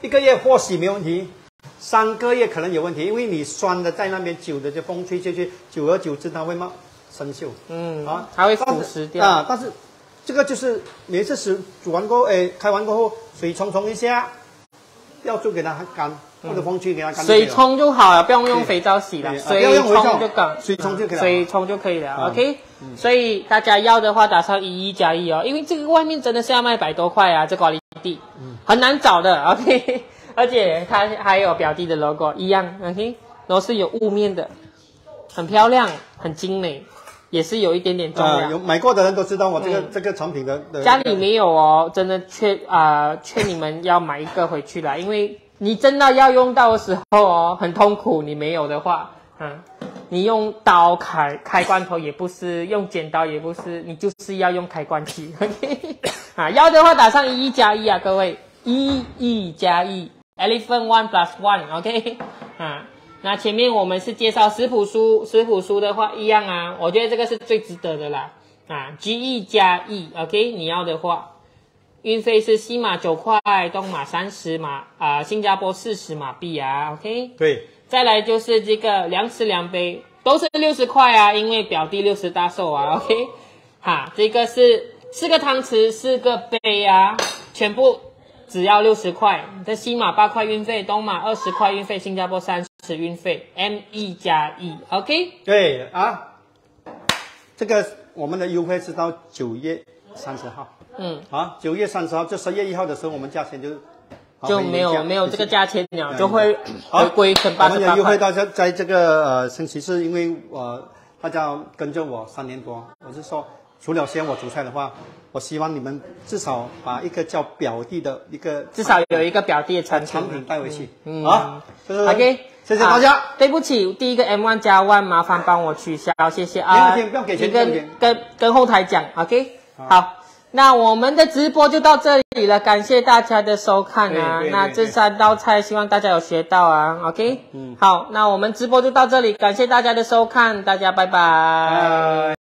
一个月或许没问题，三个月可能有问题，因为你酸的在那边久的就风吹进去，久而久之它会慢生锈。 嗯， 啊， 它会腐蚀掉啊。但是这个就是每次煮煮完过后，哎，开完过后水冲冲一下，要就给它干，或者风吹给它干。 水冲就好了，不用用肥皂洗了，水冲就干， 水冲就可以了， 水冲就可以了。OK，所以大家要的话打上一一加一哦，因为这个外面真的是要卖百多块啊，这管理地很难找的。OK， 而且它还有表弟的 logo 一样 ，OK， 都是有雾面的，很漂亮，很精美。也是有一点点重量、呃， 有买过的人都知道我这个、嗯、这个产品的。的家里没有哦，真的劝啊、呃、劝你们要买一个回去啦，因为你真的要用到的时候哦，很痛苦。你没有的话，嗯，你用刀开开关头也不是，用剪刀也不是，你就是要用开关器。OK， 啊，要的话打上一一加一啊，各位，一一加一 ，Elephant One Plus One，OK， 啊。那前面我们是介绍食谱书，食谱书的话一样啊，我觉得这个是最值得的啦。啊 ，G E 加 E，OK， 你要的话，运费是西马九块，东马三十马，啊、呃，新加坡四十马币啊 ，OK。 对。 再来就是这个两匙两杯，都是六十块啊，因为表弟六十大寿啊 ，OK。哈，这个是四个汤匙，四个杯啊，全部只要六十块。这西马八块运费，东马二十块运费，新加坡三十运费 ，M E 加 E，OK。 对啊，这个我们的优惠是到九月三十号。嗯。啊，九月三十号，就十月一号的时候，我们价钱就就没有没有这个价钱了，就会回归成八十八块。 我们的优惠到在在这个呃星期四，因为呃大家跟着我三年多，我是说除了先我煮菜的话。我希望你们至少把一个叫表弟的一个， 至少有一个表弟的产产品带回去。 嗯， 好 ，OK， 谢谢大家、啊。 对不起，第一个 M 一 加一，麻烦帮我取消，谢谢啊。 不要给钱， 你跟跟跟后台讲 ，OK， 好。好，那我们的直播就到这里了，感谢大家的收看啊。那这三道菜希望大家有学到啊 ，OK。嗯。好，那我们直播就到这里，感谢大家的收看，大家拜拜。